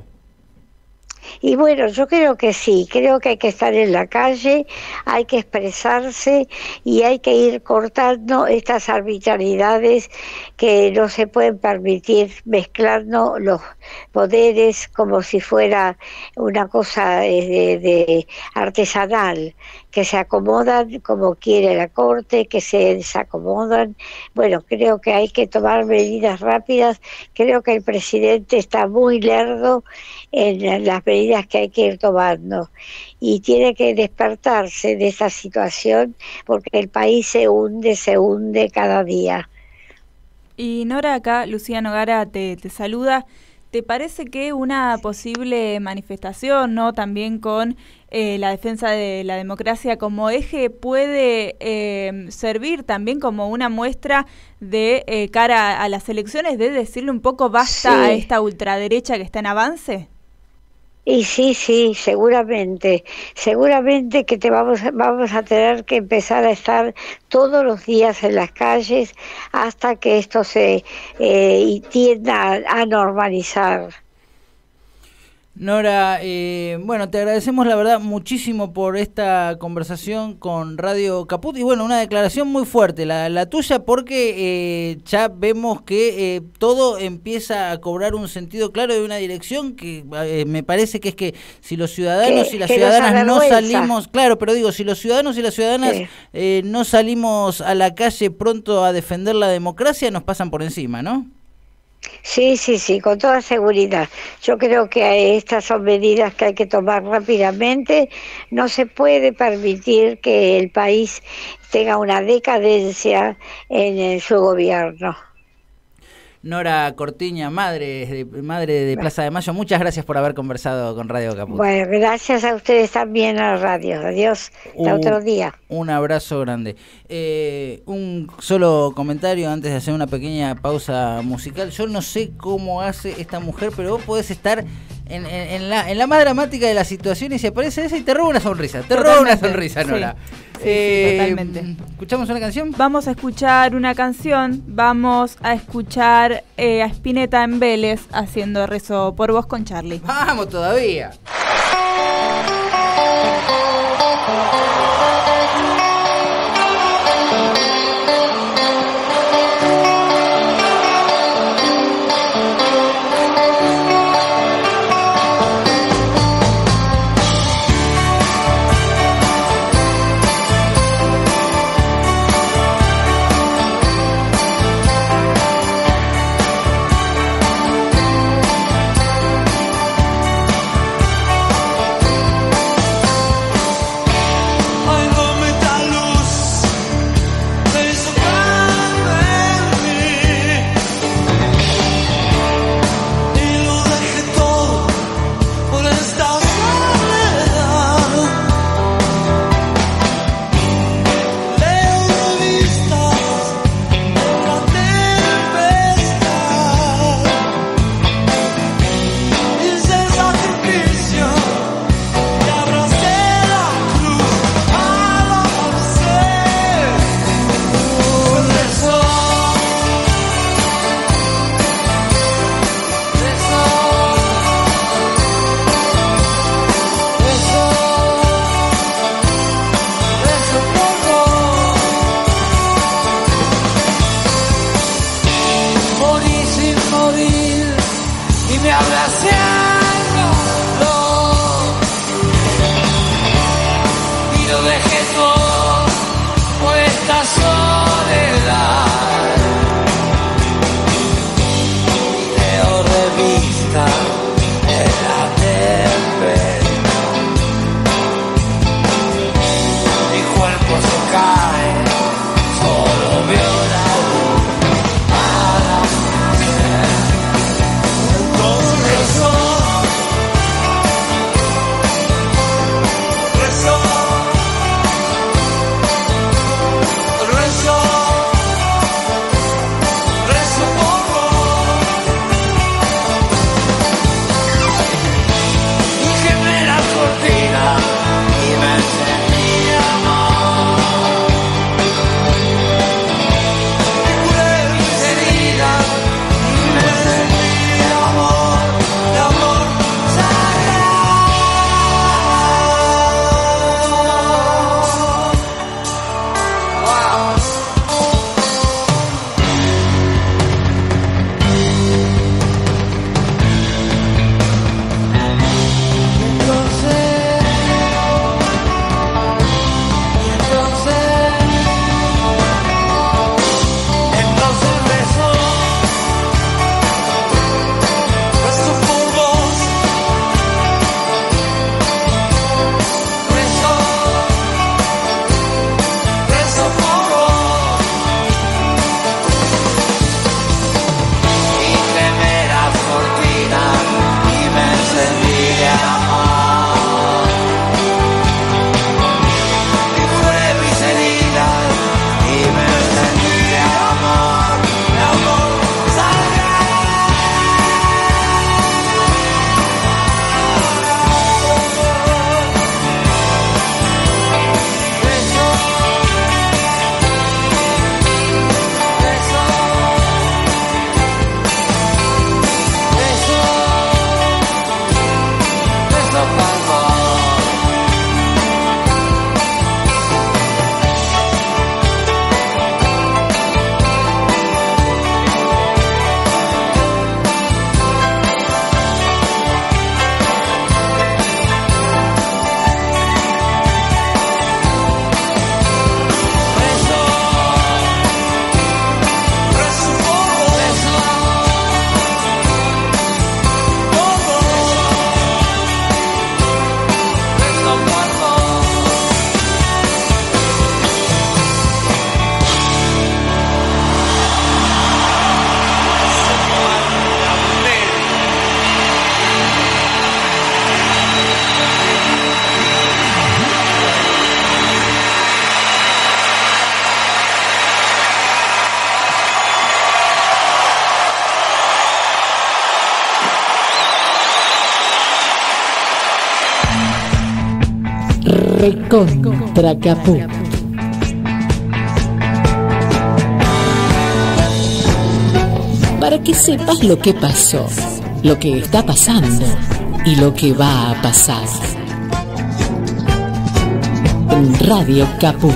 Y bueno, yo creo que sí, creo que hay que estar en la calle, hay que expresarse y hay que ir cortando estas arbitrariedades que no se pueden permitir, mezclando los poderes como si fuera una cosa de, de artesanal, que se acomodan como quiere la Corte, que se desacomodan. Bueno, creo que hay que tomar medidas rápidas, creo que el presidente está muy lerdo en las medidas que hay que ir tomando y tiene que despertarse de esta situación porque el país se hunde, se hunde cada día. Y Nora, acá Lucía Nogara te, te saluda. ¿Te parece que una posible manifestación, ¿no? También con eh, la defensa de la democracia como eje puede eh, servir también como una muestra de eh, cara a las elecciones, de decirle un poco basta sí. a esta ultraderecha que está en avance? Y sí, sí, seguramente, seguramente que te vamos, vamos a tener que empezar a estar todos los días en las calles hasta que esto se eh, tienda a, a normalizar. Nora, eh, bueno, te agradecemos la verdad muchísimo por esta conversación con Radio Caput y bueno, una declaración muy fuerte, la, la tuya, porque eh, ya vemos que eh, todo empieza a cobrar un sentido claro de una dirección que eh, me parece que es que si los ciudadanos que, y las que ciudadanas no salimos, claro, pero digo, si los ciudadanos y las ciudadanas sí. eh, no salimos a la calle pronto a defender la democracia, nos pasan por encima, ¿no? Sí, sí, sí, con toda seguridad. Yo creo que estas son medidas que hay que tomar rápidamente. No se puede permitir que el país tenga una decadencia en, en su gobierno. Nora Cortiña, madre de, madre de Plaza de Mayo, muchas gracias por haber conversado con Radio Caput. Bueno, gracias a ustedes también a la radio. Adiós, hasta uh, otro día. Un abrazo grande. Eh, un solo comentario antes de hacer una pequeña pausa musical. Yo no sé cómo hace esta mujer, pero vos podés estar en, en, en, la, en la más dramática de las situaciones y aparece esa y te roba una sonrisa. Te roba una sonrisa, Nora. Sí. Sí, eh, sí, totalmente. ¿Escuchamos una canción? Vamos a escuchar una canción. Vamos a escuchar eh, a Spinetta en Vélez haciendo Rezo por Vos con Charlie. ¡Vamos todavía! pasearlo y lo dejé todo por esta soledad. Leo revista de la tempestad, mi cuerpo se cae, solo veo la luz para hacer. Entonces rezo, rezo, rezo, rezo por vos. Y quemé la cortina y me encendí de amor. Y curé mis heridas y me encendí de amor, de amor sagrado. Wow. Entonces, entonces, entonces rezo, rezo por vos, rezo, rezo por vos, y quemé las cortinas y me encendí de amor, y curé mis heridas y me encendí de amor, de amor Recontra Caput. Para que sepas lo que pasó, lo que está pasando y lo que va a pasar. En Radio Caput.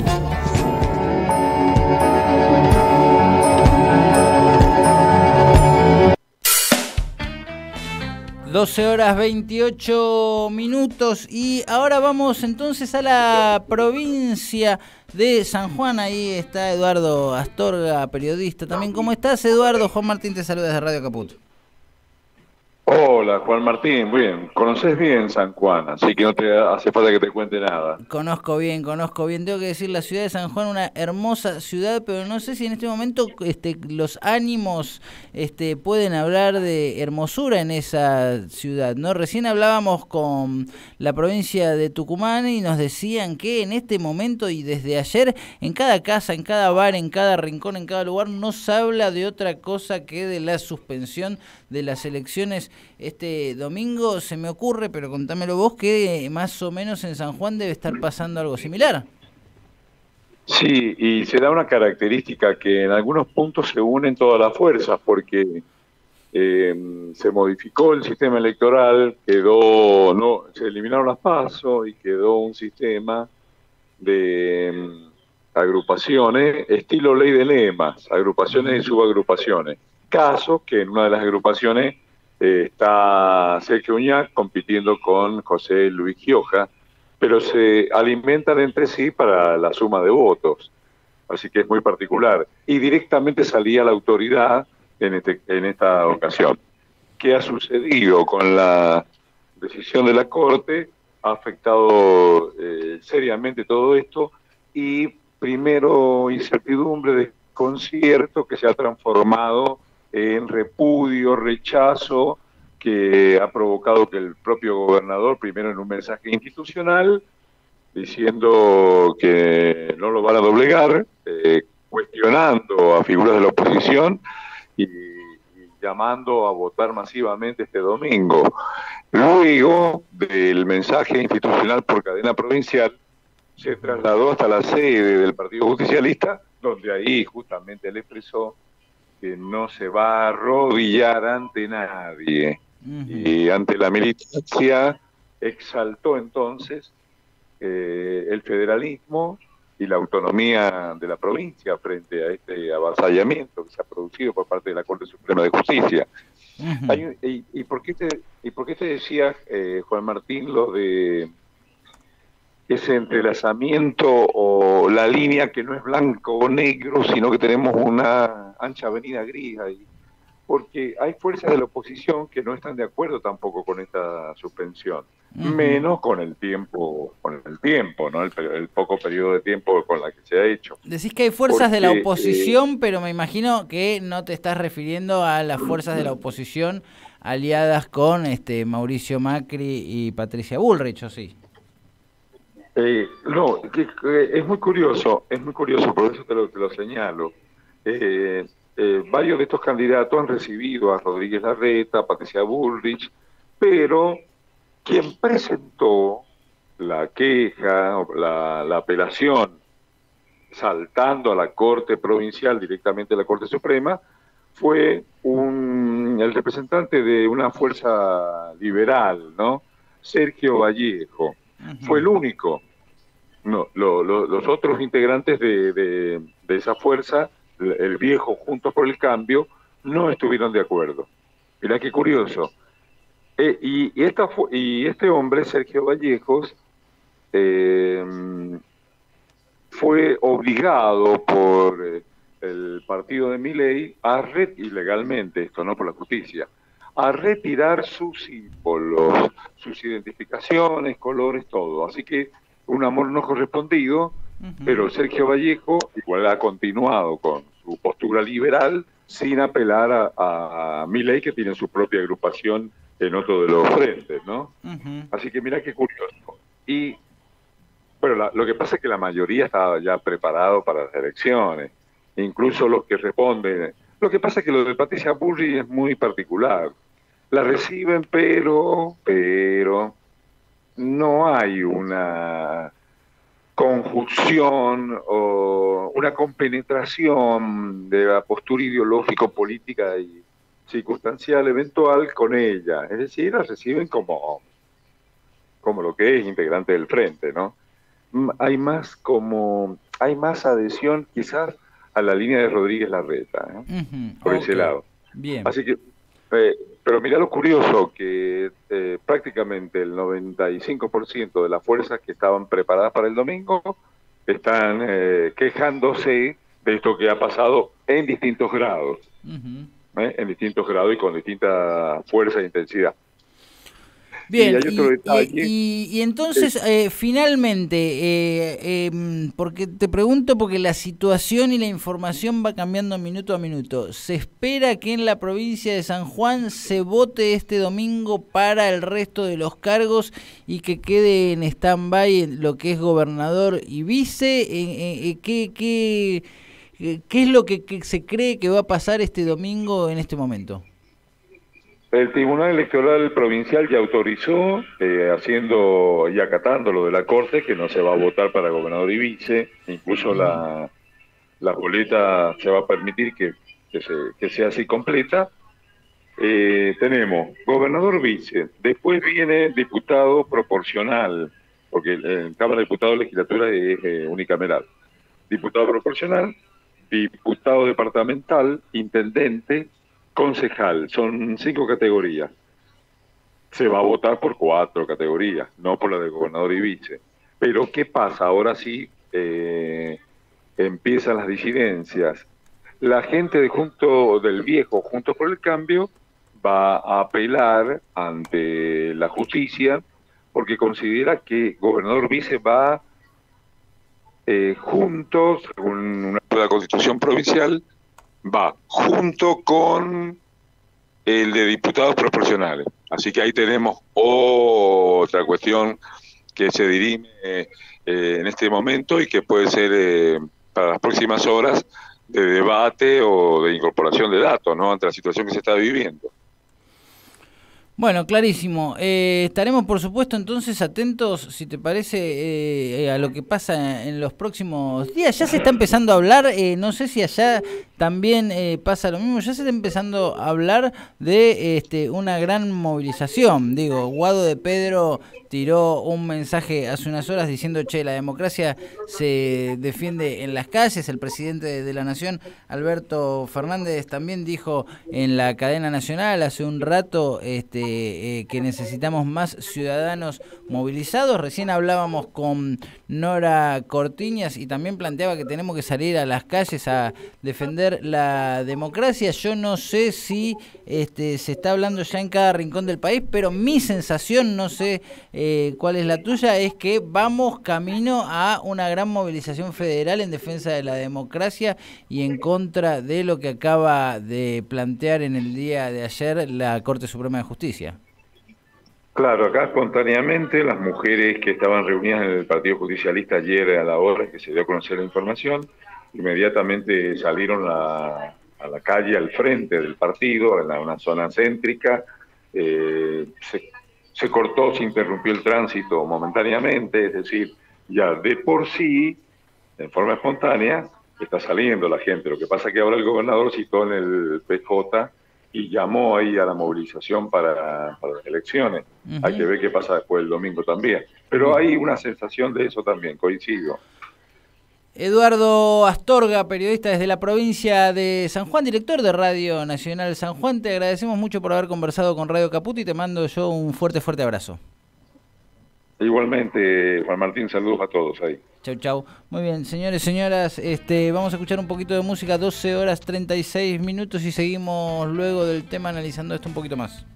doce horas veintiocho minutos y ahora vamos entonces a la provincia de San Juan. Ahí está Eduardo Astorga, periodista también. ¿Cómo estás, Eduardo? Juan Martín te saluda desde Radio Caput. Hola, Juan Martín, bien, conoces bien San Juan, así que no te hace falta que te cuente nada. Conozco bien, conozco bien. Tengo que decir, la ciudad de San Juan, una hermosa ciudad, pero no sé si en este momento este, los ánimos este, pueden hablar de hermosura en esa ciudad, ¿no? Recién hablábamos con la provincia de Tucumán y nos decían que en este momento y desde ayer, en cada casa, en cada bar, en cada rincón, en cada lugar, no se habla de otra cosa que de la suspensión de las elecciones este domingo. Se me ocurre, pero contámelo vos, que más o menos en San Juan debe estar pasando algo similar. Sí, y se da una característica que en algunos puntos se unen todas las fuerzas, porque eh, se modificó el sistema electoral, quedó, no, se eliminaron las PASO y quedó un sistema de um, agrupaciones, estilo ley de lemas, agrupaciones y subagrupaciones. Caso que en una de las agrupaciones eh, está Sergio Uñac compitiendo con José Luis Gioja, pero se alimentan entre sí para la suma de votos. Así que es muy particular. Y directamente salía la autoridad en, este, en esta ocasión. ¿Qué ha sucedido con la decisión de la Corte? Ha afectado eh, seriamente todo esto y primero incertidumbre, desconcierto que se ha transformado en repudio, rechazo, que ha provocado que el propio gobernador, primero en un mensaje institucional, diciendo que no lo van a doblegar, eh, cuestionando a figuras de la oposición y, y llamando a votar masivamente este domingo. Luego del mensaje institucional por cadena provincial, se trasladó hasta la sede del Partido Justicialista, donde ahí justamente él expresó que no se va a arrodillar ante nadie. Uh-huh. Y ante la militancia exaltó entonces eh, el federalismo y la autonomía de la provincia frente a este avasallamiento que se ha producido por parte de la Corte Suprema de Justicia. Uh-huh. Hay un, y, y, por qué te, ¿Y por qué te decía, eh, Juan Martín, lo de ese entrelazamiento o la línea que no es blanco o negro, sino que tenemos una ancha avenida gris ahí? Porque hay fuerzas de la oposición que no están de acuerdo tampoco con esta suspensión, uh-huh. menos con el tiempo, con el tiempo, ¿no? El, el poco periodo de tiempo con la que se ha hecho. Decís que hay fuerzas Porque, de la oposición, eh, pero me imagino que no te estás refiriendo a las fuerzas de la oposición aliadas con este Mauricio Macri y Patricia Bullrich, ¿o sí? Eh, no, que, que es muy curioso, es muy curioso, por eso te lo, te lo señalo. Eh, eh, varios de estos candidatos han recibido a Rodríguez Larreta, a Patricia Bullrich, pero quien presentó la queja, la, la apelación, saltando a la Corte Provincial, directamente a la Corte Suprema, fue un, el representante de una fuerza liberal, ¿no? Sergio Vallejo. Uh-huh. Fue el único. No, lo, lo, los otros integrantes de, de, de esa fuerza, el viejo Juntos por el Cambio, no estuvieron de acuerdo. Mirá qué curioso. Eh, y, y, esta, y este hombre, Sergio Vallejos, eh, fue obligado por eh, el partido de Milei a retirar, ilegalmente esto, no por la justicia, a retirar sus símbolos, sus identificaciones, colores, todo. Así que un amor no correspondido, uh-huh. pero Sergio Vallejo igual ha continuado con su postura liberal sin apelar a, a Milei, que tiene su propia agrupación en otro de los frentes, ¿no? Uh-huh. Así que mira qué curioso. Y bueno, la, lo que pasa es que la mayoría estaba ya preparado para las elecciones, incluso los que responden. Lo que pasa es que lo de Patricia Bullrich es muy particular. La reciben, pero, pero no hay una conjunción o una compenetración de la postura ideológico-política y circunstancial eventual con ella. Es decir, la reciben como, como lo que es integrante del frente, ¿no? Hay más como, hay más adhesión quizás a la línea de Rodríguez Larreta, ¿eh? Uh-huh. Por okay. ese lado. Bien. Así que, eh, pero mirá lo curioso, que eh, prácticamente el noventa y cinco por ciento de las fuerzas que estaban preparadas para el domingo están eh, quejándose de esto que ha pasado en distintos grados, uh-huh. ¿eh? en distintos grados y con distinta fuerza e intensidad. Bien, y, y, y, y entonces eh, finalmente, eh, eh, porque te pregunto porque la situación y la información va cambiando minuto a minuto, ¿se espera que en la provincia de San Juan se vote este domingo para el resto de los cargos y que quede en stand-by lo que es gobernador y vice? Eh, eh, ¿qué, qué, ¿Qué es lo que, que se cree que va a pasar este domingo en este momento? El Tribunal Electoral Provincial ya autorizó, eh, haciendo y acatando lo de la Corte, que no se va a votar para gobernador y vice, incluso la, la boleta se va a permitir que, que, se, que sea así completa. Eh, tenemos gobernador vice, después viene diputado proporcional, porque en Cámara de Diputados legislatura es eh, unicameral. Diputado proporcional, diputado departamental, intendente, concejal, son cinco categorías. Se va a votar por cuatro categorías, no por la de gobernador y vice. Pero ¿qué pasa? Ahora sí eh, empiezan las disidencias. La gente de Junto del Viejo, Juntos por el Cambio, va a apelar ante la justicia porque considera que gobernador vice va eh, juntos, según una nueva constitución provincial, va junto con el de diputados proporcionales. Así que ahí tenemos otra cuestión que se dirime eh, en este momento y que puede ser eh, para las próximas horas de debate o de incorporación de datos, ¿no?, ante la situación que se está viviendo. Bueno, clarísimo. Eh, estaremos, por supuesto, entonces atentos, si te parece, eh, a lo que pasa en los próximos días. Ya se está empezando a hablar, eh, no sé si allá también eh, pasa lo mismo, ya se está empezando a hablar de este, una gran movilización. Digo, Guado de Pedro tiró un mensaje hace unas horas diciendo, che, la democracia se defiende en las calles. El presidente de la Nación, Alberto Fernández, también dijo en la cadena nacional hace un rato este, eh, que necesitamos más ciudadanos movilizados. Recién hablábamos con Nora Cortiñas y también planteaba que tenemos que salir a las calles a defender la democracia. Yo no sé si este, se está hablando ya en cada rincón del país, pero mi sensación, no sé eh, cuál es la tuya, es que vamos camino a una gran movilización federal en defensa de la democracia y en contra de lo que acaba de plantear en el día de ayer la Corte Suprema de Justicia. Claro, acá espontáneamente las mujeres que estaban reunidas en el Partido Justicialista ayer a la hora que se dio a conocer la información, inmediatamente salieron a, a la calle al frente del partido, en la, una zona céntrica. Eh, se, se cortó, se interrumpió el tránsito momentáneamente, es decir, ya de por sí, en forma espontánea, está saliendo la gente. Lo que pasa es que ahora el gobernador citó en el P J y llamó ahí a la movilización para, para las elecciones. Uh-huh. Hay que ver qué pasa después el domingo también. Pero uh-huh. hay una sensación de eso también, coincido. Eduardo Astorga, periodista desde la provincia de San Juan, director de Radio Nacional San Juan, te agradecemos mucho por haber conversado con Radio Caput y te mando yo un fuerte, fuerte abrazo. Igualmente, Juan Martín, saludos a todos ahí. Chau, chau. Muy bien, señores, señoras, este, vamos a escuchar un poquito de música, doce horas treinta y seis minutos y seguimos luego del tema analizando esto un poquito más.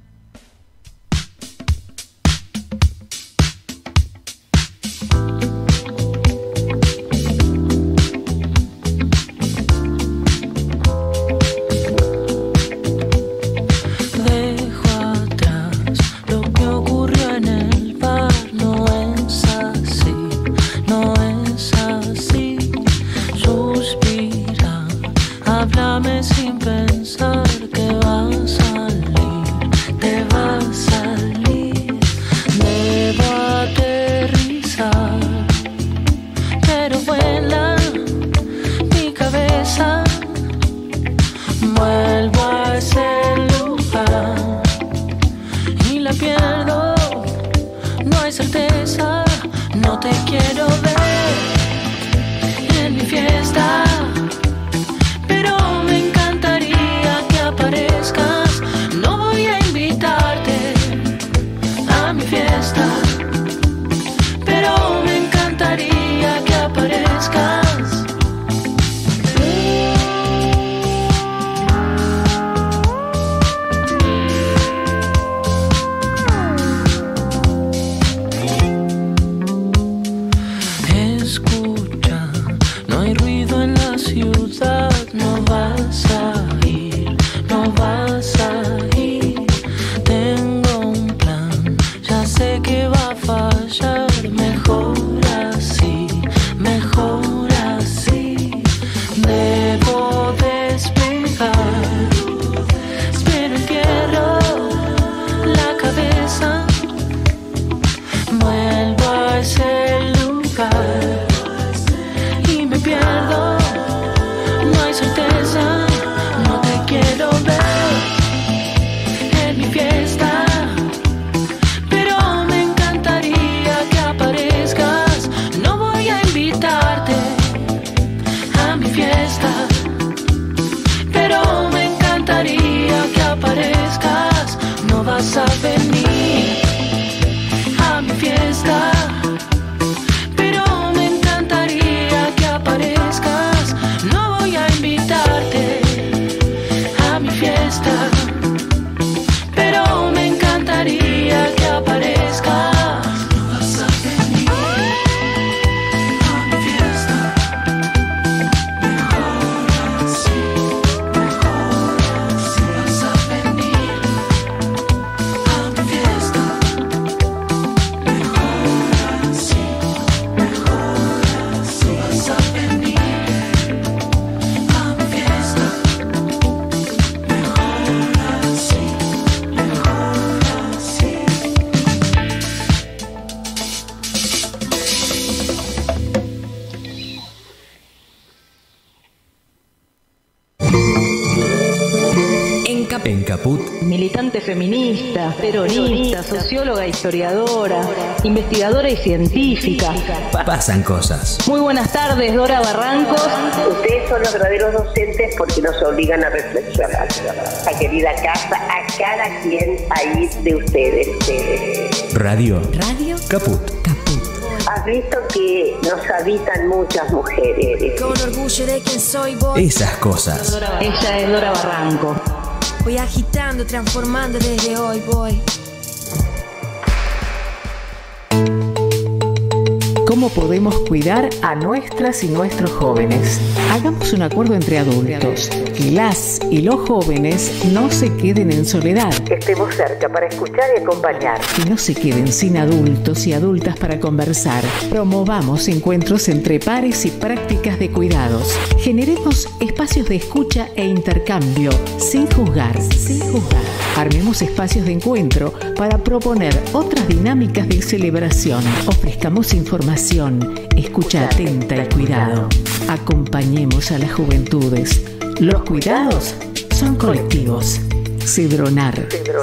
Háblame sin pensar que va a salir. vas a venir a mi fiesta, pero me encantaría que aparezcas. No voy a invitarte a mi fiesta, pero me encantaría que aparezcas. No vas a venir a mi fiesta, mejor así, mejor así. Vas a venir a mi fiesta, mejor así, mejor así. Vas a venir a mi fiesta, mejor así, mejor así. En, Cap en Caput, Militante feminista, peronista, socióloga, historiadora, investigadora y científica. pasan cosas. Muy buenas tardes, Dora Barrancos. Ustedes son los verdaderos docentes porque nos obligan a reflexionar. La querida casa, a cada quien ahí de ustedes. Radio. Radio Caput. Has visto que nos habitan muchas mujeres. Con orgullo de quien soy, voy. Esas cosas. Ella es Dora Barranco. Voy agitando, transformando desde hoy, voy. ¿Cómo podemos cuidar a nuestras y nuestros jóvenes? Hagamos un acuerdo entre adultos. Que las y los jóvenes no se queden en soledad. Estemos cerca para escuchar y acompañar. Que no se queden sin adultos y adultas para conversar. Promovamos encuentros entre pares y prácticas de cuidados. Generemos espacios de escucha e intercambio, sin juzgar, sin juzgar. Armemos espacios de encuentro para proponer otras dinámicas de celebración. Ofrezcamos información, escucha atenta y cuidado. Acompañemos a las juventudes. Los cuidados son colectivos. Cedronar.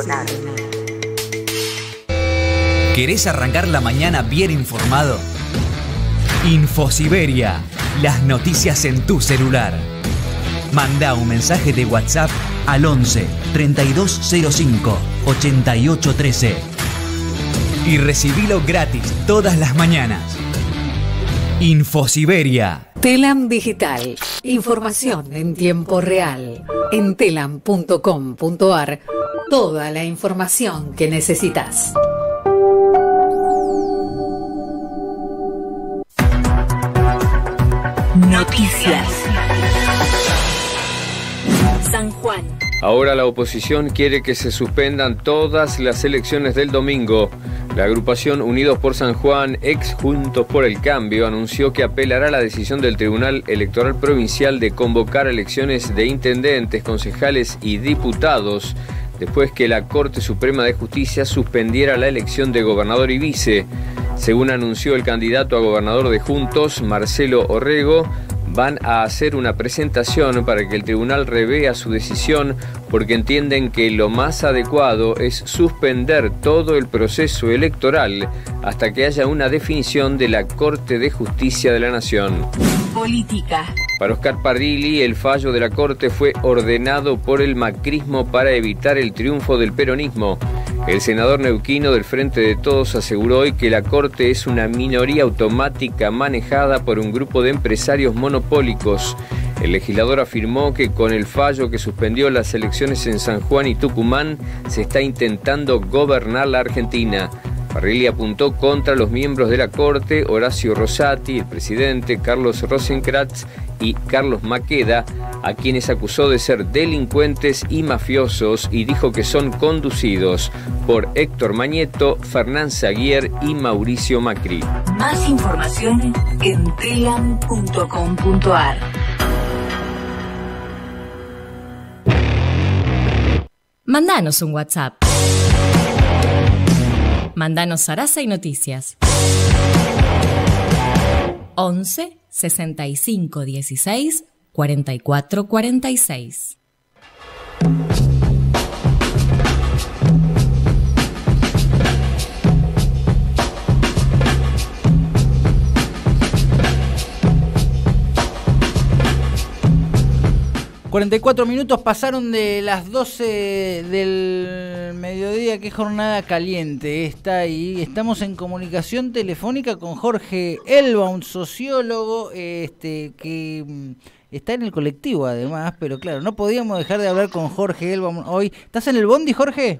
¿Querés arrancar la mañana bien informado? Infosiberia, las noticias en tu celular. Manda un mensaje de WhatsApp al once, treinta y dos cero cinco, ochenta y ocho trece y recibilo gratis todas las mañanas. Infosiberia. Telam Digital. Información en tiempo real. En telam punto com punto ar. Toda la información que necesitas. Noticias. San Juan. Ahora la oposición quiere que se suspendan todas las elecciones del domingo. La agrupación Unidos por San Juan, ex Juntos por el Cambio, anunció que apelará a la decisión del Tribunal Electoral Provincial de convocar elecciones de intendentes, concejales y diputados, después que la Corte Suprema de Justicia suspendiera la elección de gobernador y vice. Según anunció el candidato a gobernador de Juntos, Marcelo Orrego, van a hacer una presentación para que el tribunal revea su decisión porque entienden que lo más adecuado es suspender todo el proceso electoral hasta que haya una definición de la Corte de Justicia de la Nación. Política. Para Oscar Parrilli, el fallo de la Corte fue ordenado por el macrismo para evitar el triunfo del peronismo. El senador neuquino del Frente de Todos aseguró hoy que la Corte es una minoría automática manejada por un grupo de empresarios monopólicos. El legislador afirmó que con el fallo que suspendió las elecciones en San Juan y Tucumán se está intentando gobernar la Argentina. Parrilli apuntó contra los miembros de la Corte, Horacio Rosati, el presidente, Carlos Rosenkrantz y Carlos Maqueda, a quienes acusó de ser delincuentes y mafiosos y dijo que son conducidos por Héctor Mañeto, Fernán Zaguier y Mauricio Macri. Más información en telam punto com punto ar. Mandanos un WhatsApp. Mandanos Sarasa y Noticias. once, sesenta y cinco, dieciséis, cuarenta y cuatro, cuarenta y seis. cuarenta y cuatro minutos pasaron de las doce del mediodía. Qué jornada caliente esta, y estamos en comunicación telefónica con Jorge Elba, un sociólogo este, que está en el colectivo además, pero claro, no podíamos dejar de hablar con Jorge Elba hoy. ¿Estás en el bondi, Jorge?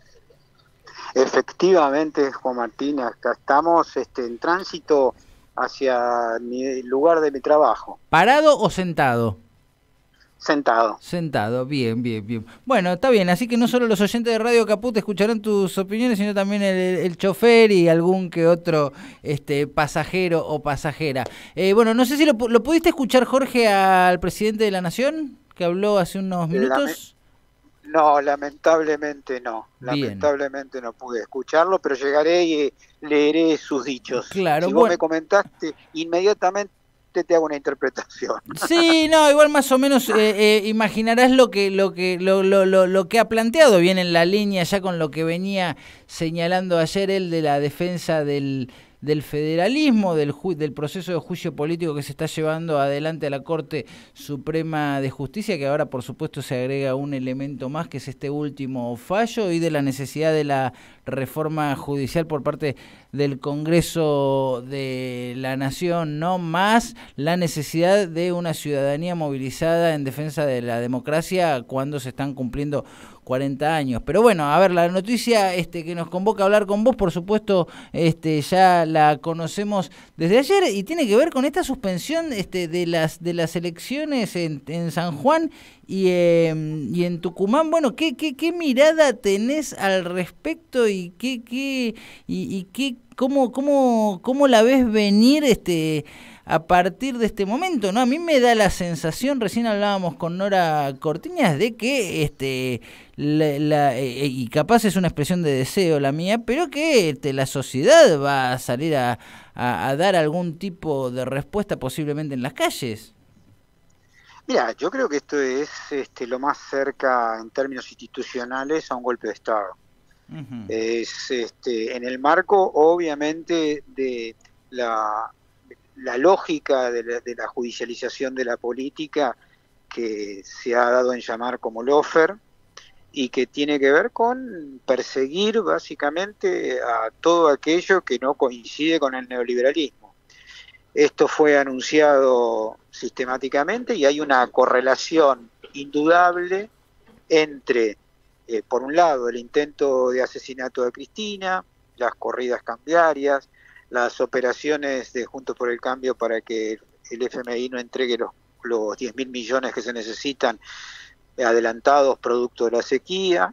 Efectivamente, Juan Martín, acá estamos este, en tránsito hacia mi lugar de mi trabajo. ¿Parado o sentado? Sentado. Sentado, bien, bien, bien. Bueno, está bien, así que no solo los oyentes de Radio Caput escucharán tus opiniones, sino también el, el chofer y algún que otro este, pasajero o pasajera. Eh, bueno, no sé si lo, lo pudiste escuchar, Jorge, al presidente de la Nación, que habló hace unos minutos. Lame- no, lamentablemente no. Bien. Lamentablemente no pude escucharlo, pero llegaré y leeré sus dichos. Claro, si bueno. vos me comentaste, inmediatamente te hago una interpretación. Sí, no, igual más o menos eh, eh, imaginarás lo que lo que lo, lo, lo, lo que ha planteado, bien en la línea ya con lo que venía señalando ayer él de la defensa del del federalismo, del ju- del proceso de juicio político que se está llevando adelante a la Corte Suprema de Justicia, que ahora por supuesto se agrega un elemento más, que es este último fallo, y de la necesidad de la reforma judicial por parte del Congreso de la Nación, no más la necesidad de una ciudadanía movilizada en defensa de la democracia cuando se están cumpliendo cuarenta años. Pero bueno, a ver, la noticia este, que nos convoca a hablar con vos, por supuesto, este, ya la conocemos desde ayer y tiene que ver con esta suspensión este, de las de las elecciones en, en San Juan y, eh, y en Tucumán. Bueno, ¿qué, qué, qué mirada tenés al respecto y qué, qué, y, y qué, cómo, cómo, cómo la ves venir este a partir de este momento, ¿no? A mí me da la sensación, recién hablábamos con Nora Cortiñas, de que, este la, la, eh, y capaz es una expresión de deseo la mía, pero que este, la sociedad va a salir a, a, a dar algún tipo de respuesta posiblemente en las calles. Mira, yo creo que esto es este, lo más cerca en términos institucionales a un golpe de Estado. Uh-huh. Es este, en el marco, obviamente, de la... la lógica de la, de la judicialización de la política que se ha dado en llamar como lawfare y que tiene que ver con perseguir básicamente a todo aquello que no coincide con el neoliberalismo. Esto fue anunciado sistemáticamente y hay una correlación indudable entre, eh, por un lado, el intento de asesinato de Cristina, las corridas cambiarias, las operaciones de Juntos por el Cambio para que el F M I no entregue los, los diez mil millones que se necesitan adelantados producto de la sequía,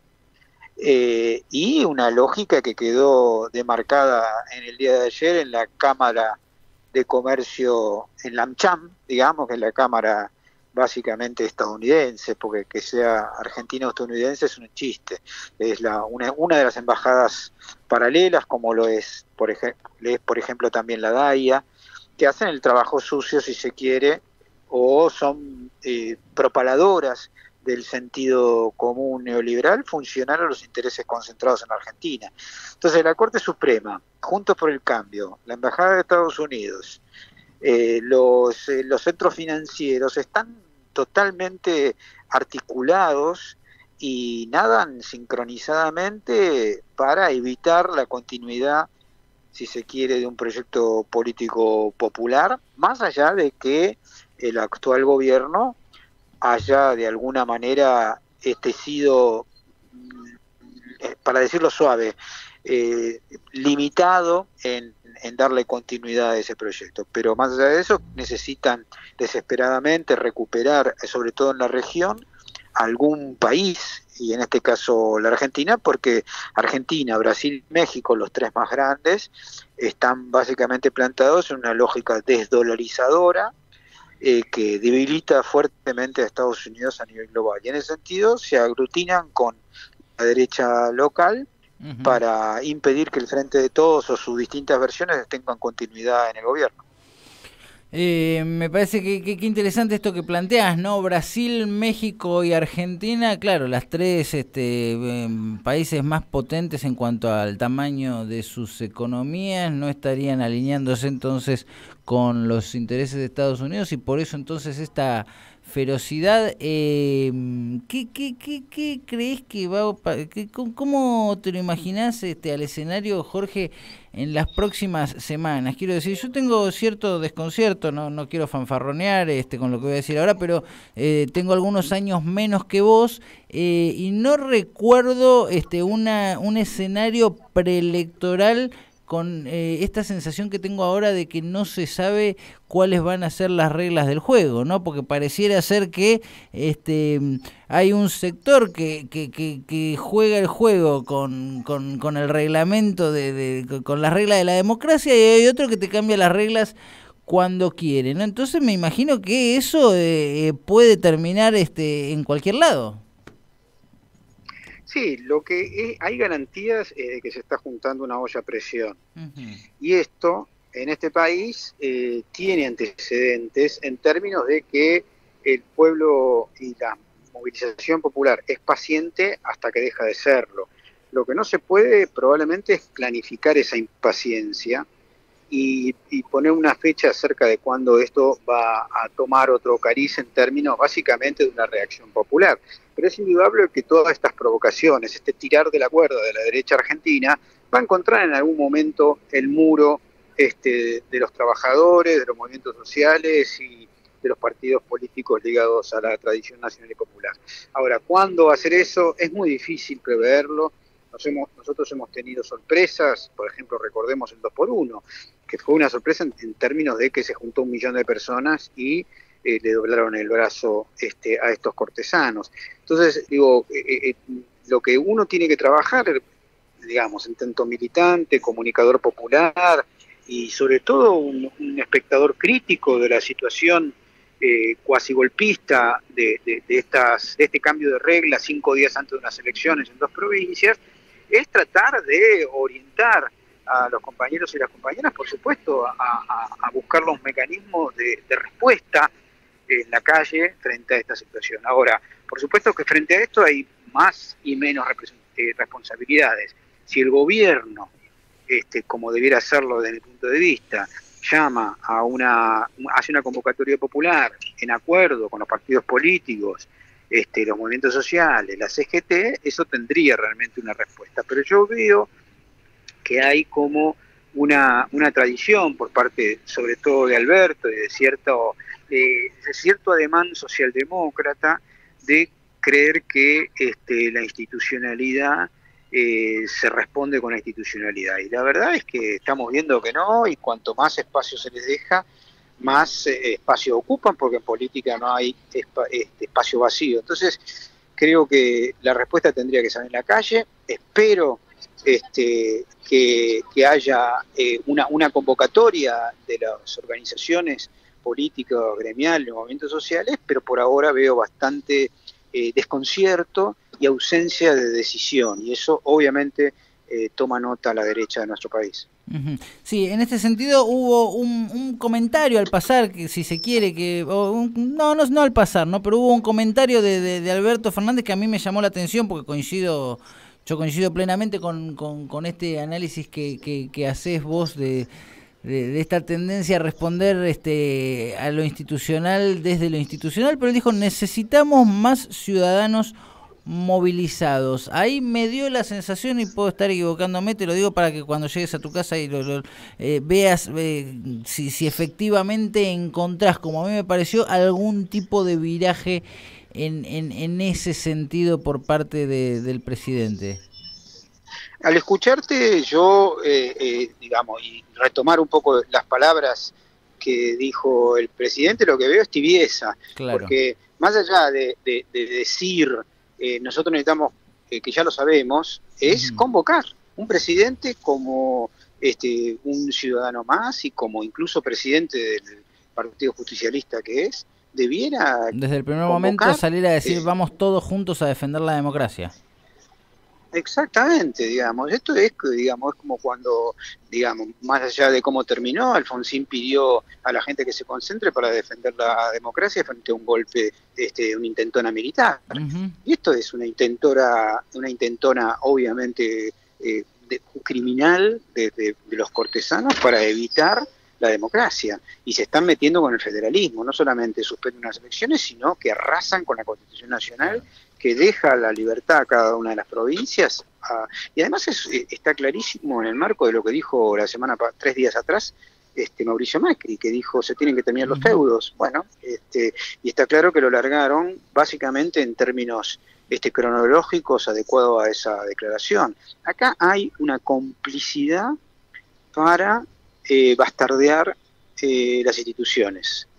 eh, y una lógica que quedó demarcada en el día de ayer en la Cámara de Comercio, en la AmCham, digamos, que es la Cámara básicamente estadounidense, porque que sea argentino o estadounidense es un chiste, es la una, una de las embajadas paralelas, como lo es por ejemplo, es por ejemplo también la D A I A, que hacen el trabajo sucio si se quiere, o son eh, propaladoras del sentido común neoliberal funcional a los intereses concentrados en la Argentina. Entonces la Corte Suprema, Juntos por el Cambio, la Embajada de Estados Unidos, eh, los, eh, los centros financieros están totalmente articulados y nadan sincronizadamente para evitar la continuidad, si se quiere, de un proyecto político popular, más allá de que el actual gobierno haya de alguna manera este sido, para decirlo suave, eh, limitado en, en darle continuidad a ese proyecto. Pero más allá de eso, necesitan desesperadamente recuperar, sobre todo en la región, algún país, y en este caso la Argentina, porque Argentina, Brasil y México, los tres más grandes, están básicamente plantados en una lógica desdolarizadora, eh, que debilita fuertemente a Estados Unidos a nivel global. Y en ese sentido se aglutinan con la derecha local uh-huh. para impedir que el Frente de Todos o sus distintas versiones tengan continuidad en el gobierno. Eh, me parece que, que, que interesante esto que planteas, ¿no? Brasil, México y Argentina, claro, las tres este, eh, países más potentes en cuanto al tamaño de sus economías, no estarían alineándose entonces con los intereses de Estados Unidos, y por eso entonces esta ferocidad. Eh, ¿qué, qué, qué, ¿Qué crees que va a... Qué, ¿Cómo te lo imaginás este, al escenario, Jorge, en las próximas semanas? Quiero decir, yo tengo cierto desconcierto, no no quiero fanfarronear este con lo que voy a decir ahora, pero eh, tengo algunos años menos que vos eh, y no recuerdo este una un escenario preelectoral con eh, esta sensación que tengo ahora de que no se sabe cuáles van a ser las reglas del juego, ¿no? Porque pareciera ser que este hay un sector que, que, que, que juega el juego con, con, con el reglamento, de, de con las reglas de la democracia, y hay otro que te cambia las reglas cuando quiere, ¿no? Entonces me imagino que eso eh, puede terminar este en cualquier lado. Sí, lo que es, hay garantías eh, de que se está juntando una olla a presión. Uh-huh. Y esto, en este país, eh, tiene antecedentes en términos de que el pueblo y la movilización popular es paciente hasta que deja de serlo. Lo que no se puede probablemente es planificar esa impaciencia y, y poner una fecha acerca de cuándo esto va a tomar otro cariz en términos básicamente de una reacción popular. Pero es indudable que todas estas provocaciones, este tirar de la cuerda de la derecha argentina, va a encontrar en algún momento el muro este, de los trabajadores, de los movimientos sociales y de los partidos políticos ligados a la tradición nacional y popular. Ahora, ¿cuándo va a ser eso? Es muy difícil preverlo. Nos hemos, nosotros hemos tenido sorpresas, por ejemplo, recordemos el dos por uno, que fue una sorpresa en, en términos de que se juntó un millón de personas y Eh, le doblaron el brazo este, a estos cortesanos. Entonces, digo, eh, eh, lo que uno tiene que trabajar, digamos, en tanto militante, comunicador popular y sobre todo un, un espectador crítico de la situación eh, cuasi golpista de, de, de, estas, de este cambio de reglas cinco días antes de unas elecciones en dos provincias, es tratar de orientar a los compañeros y las compañeras, por supuesto, a, a, a buscar los mecanismos de, de respuesta en la calle frente a esta situación. Ahora, por supuesto que frente a esto hay más y menos eh, responsabilidades. Si el gobierno, este, como debiera hacerlo desde mi punto de vista, llama a una, hace una convocatoria popular en acuerdo con los partidos políticos, este, los movimientos sociales, la C G T, eso tendría realmente una respuesta. Pero yo veo que hay como una, una tradición por parte, sobre todo de Alberto, y de cierto de, de cierto ademán socialdemócrata de creer que este, la institucionalidad eh, se responde con la institucionalidad. Y la verdad es que estamos viendo que no, y cuanto más espacio se les deja, más eh, espacio ocupan, porque en política no hay espa este, espacio vacío. Entonces, creo que la respuesta tendría que salir en la calle. Espero este, que, que haya eh, una, una convocatoria de las organizaciones políticas, gremiales, movimientos sociales, pero por ahora veo bastante eh, desconcierto y ausencia de decisión, y eso obviamente eh, toma nota a la derecha de nuestro país. Uh-huh. Sí, en este sentido hubo un, un comentario al pasar, que si se quiere, que un, no, no no al pasar, no, pero hubo un comentario de, de, de Alberto Fernández que a mí me llamó la atención, porque coincido, yo coincido plenamente con, con, con este análisis que, que, que haces vos de De, de esta tendencia a responder este, a lo institucional desde lo institucional, pero él dijo, necesitamos más ciudadanos movilizados. Ahí me dio la sensación, y puedo estar equivocándome, te lo digo para que cuando llegues a tu casa y lo, lo, eh, veas eh, si, si efectivamente encontrás, como a mí me pareció, algún tipo de viraje en, en, en ese sentido por parte de, del presidente. Al escucharte yo, eh, eh, digamos, y retomar un poco las palabras que dijo el presidente, lo que veo es tibieza, claro. Porque más allá de, de, de decir, eh, nosotros necesitamos, eh, que ya lo sabemos, es mm. convocar un presidente como este, un ciudadano más y como incluso presidente del Partido Justicialista que es, debiera desde el primer convocar, momento salir a decir, eh, vamos todos juntos a defender la democracia. Exactamente, digamos, esto es, digamos, es como cuando, digamos, más allá de cómo terminó, Alfonsín pidió a la gente que se concentre para defender la democracia frente a un golpe, este, una intentona militar. Uh-huh. Y esto es una intentora, una intentona obviamente eh, de, criminal de, de, de los cortesanos para evitar la democracia y se están metiendo con el federalismo. No solamente suspenden unas elecciones, sino que arrasan con la Constitución Nacional, que deja la libertad a cada una de las provincias. A, y además es, está clarísimo en el marco de lo que dijo la semana, tres días atrás, este Mauricio Macri, que dijo se tienen que terminar los feudos. Bueno, este, y está claro que lo largaron básicamente en términos este, cronológicos adecuados a esa declaración. Acá hay una complicidad para eh, bastardear eh, las instituciones.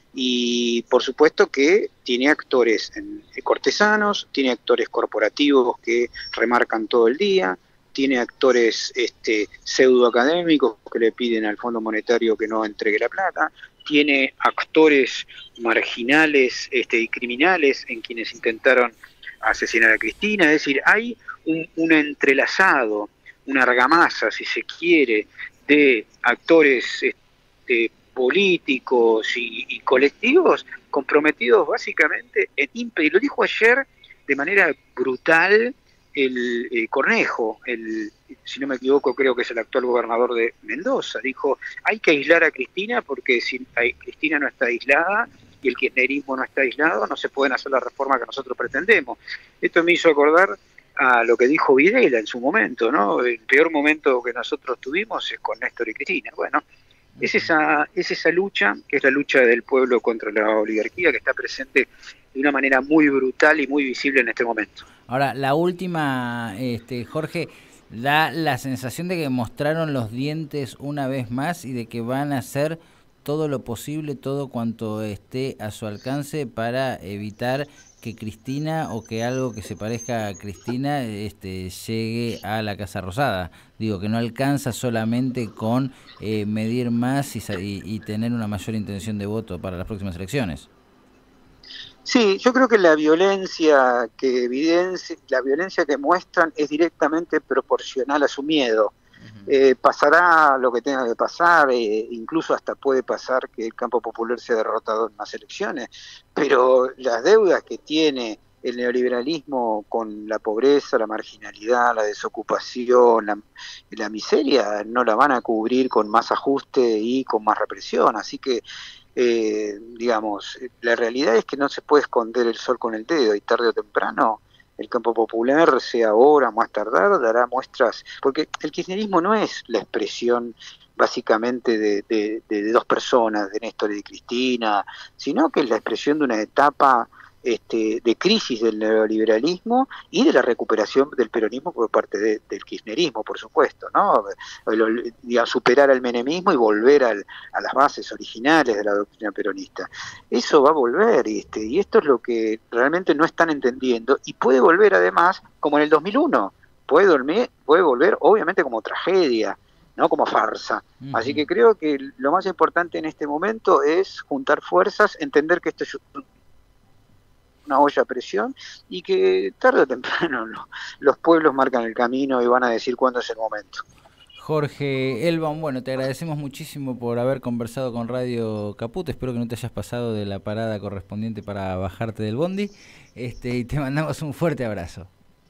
Y por supuesto que tiene actores en, eh, cortesanos, tiene actores corporativos que remarcan todo el día, tiene actores este, pseudoacadémicos que le piden al Fondo Monetario que no entregue la plata, tiene actores marginales este, y criminales en quienes intentaron asesinar a Cristina. Es decir, hay un, un entrelazado, una argamasa, si se quiere, de actores este, políticos y, y colectivos comprometidos básicamente en impedir. Lo dijo ayer de manera brutal el, el Cornejo, el, si no me equivoco creo que es el actual gobernador de Mendoza. Dijo, hay que aislar a Cristina porque si Cristina no está aislada y el kirchnerismo no está aislado, no se pueden hacer las reformas que nosotros pretendemos. Esto me hizo acordar a lo que dijo Videla en su momento, ¿no? El peor momento que nosotros tuvimos es con Néstor y Cristina. Bueno, es esa, es esa lucha, que es la lucha del pueblo contra la oligarquía, que está presente de una manera muy brutal y muy visible en este momento. Ahora, la última, este, Jorge, da la sensación de que mostraron los dientes una vez más y de que van a hacer todo lo posible, todo cuanto esté a su alcance para evitar que Cristina o que algo que se parezca a Cristina este, llegue a la Casa Rosada. Digo, que no alcanza solamente con eh, medir más y, y, y tener una mayor intención de voto para las próximas elecciones. Sí, yo creo que la violencia que evidencia, la violencia que muestran es directamente proporcional a su miedo. Eh, pasará lo que tenga que pasar, eh, incluso hasta puede pasar que el campo popular sea derrotado en las elecciones, pero las deudas que tiene el neoliberalismo con la pobreza, la marginalidad, la desocupación, la, la miseria, no la van a cubrir con más ajuste y con más represión. Así que, eh, digamos, la realidad es que no se puede esconder el sol con el dedo y tarde o temprano el campo popular, sea ahora o más tardar, dará muestras, porque el kirchnerismo no es la expresión básicamente de, de, de, de dos personas, de Néstor y de Cristina, sino que es la expresión de una etapa este, de crisis del neoliberalismo y de la recuperación del peronismo por parte de, del kirchnerismo, por supuesto, ¿no? Digamos, superar al menemismo y volver al, a las bases originales de la doctrina peronista. Eso va a volver, y, este, y esto es lo que realmente no están entendiendo, y puede volver además como en el dos mil uno, puede, dormir, puede volver obviamente como tragedia, no como farsa. Uh-huh. Así que creo que lo más importante en este momento es juntar fuerzas, entender que esto es una olla a presión y que tarde o temprano no, los pueblos marcan el camino y van a decir cuándo es el momento. Jorge Elbaum, bueno, te agradecemos muchísimo por haber conversado con Radio Caput. Espero que no te hayas pasado de la parada correspondiente para bajarte del bondi, este, y te mandamos un fuerte abrazo.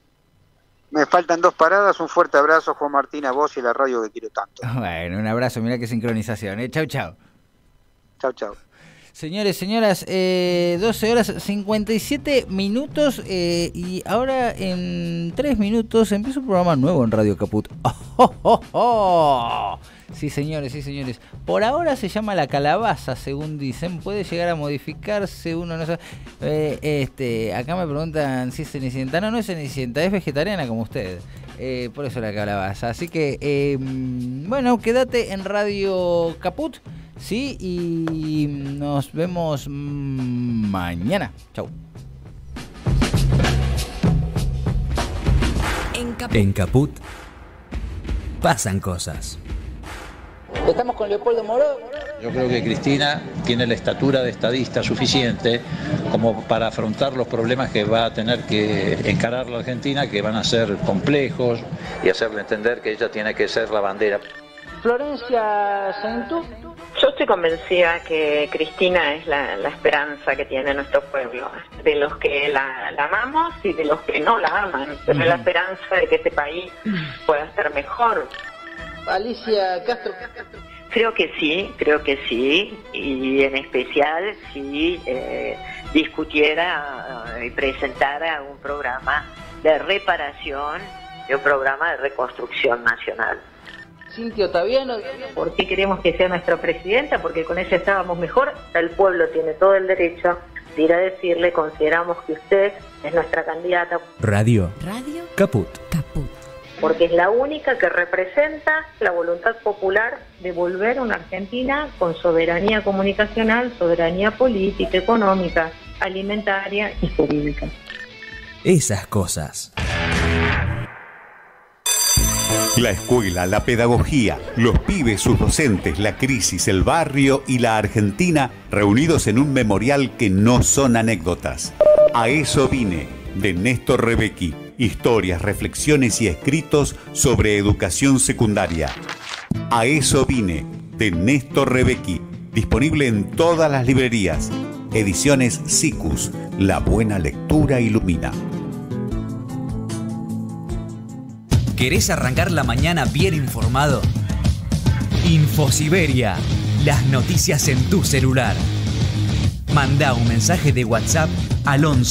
Me faltan dos paradas, un fuerte abrazo, Juan Martín, a vos y a la radio que quiero tanto. Bueno, un abrazo, mirá qué sincronización, ¿eh? Chau, chau. Chau, chau. Señores, señoras, eh, doce horas cincuenta y siete minutos eh, y ahora en tres minutos empieza un programa nuevo en Radio Caput. ¡Oh, oh, oh, oh! Sí, señores, sí, señores. Por ahora se llama La Calabaza, según dicen. Puede llegar a modificarse, uno no sabe. Eh, este, acá me preguntan si es cenicienta. No, no es cenicienta, es vegetariana como usted. Eh, por eso La Calabaza. Así que, eh, bueno, quédate en Radio Caput. Sí, y nos vemos mañana. Chau. En Caput, en Caput pasan cosas. Estamos con Leopoldo Moró. Yo creo que Cristina tiene la estatura de estadista suficiente como para afrontar los problemas que va a tener que encarar la Argentina, que van a ser complejos, y hacerle entender que ella tiene que ser la bandera. Florencia Santú. Yo estoy convencida que Cristina es la, la esperanza que tiene nuestro pueblo, de los que la, la amamos y de los que no la aman, pero mm. la esperanza de que este país pueda ser mejor. Alicia Castro. Creo que sí, creo que sí, y en especial si eh, discutiera y eh, presentara un programa de reparación y un programa de reconstrucción nacional. Cintia Ottaviano. ¿Por qué queremos que sea nuestra presidenta? Porque con ella estábamos mejor. El pueblo tiene todo el derecho de ir a decirle, consideramos que usted es nuestra candidata. Radio. Radio. Caput. Caput. Porque es la única que representa la voluntad popular de volver a una Argentina con soberanía comunicacional, soberanía política, económica, alimentaria y jurídica. Esas cosas. La escuela, la pedagogía, los pibes, sus docentes, la crisis, el barrio y la Argentina reunidos en un memorial que no son anécdotas. A eso vine, de Néstor Rebecki. Historias, reflexiones y escritos sobre educación secundaria. A eso vine, de Néstor Rebecki. Disponible en todas las librerías. Ediciones Sicus. La buena lectura ilumina. ¿Querés arrancar la mañana bien informado? Infosiberia. Las noticias en tu celular. Mandá un mensaje de WhatsApp al once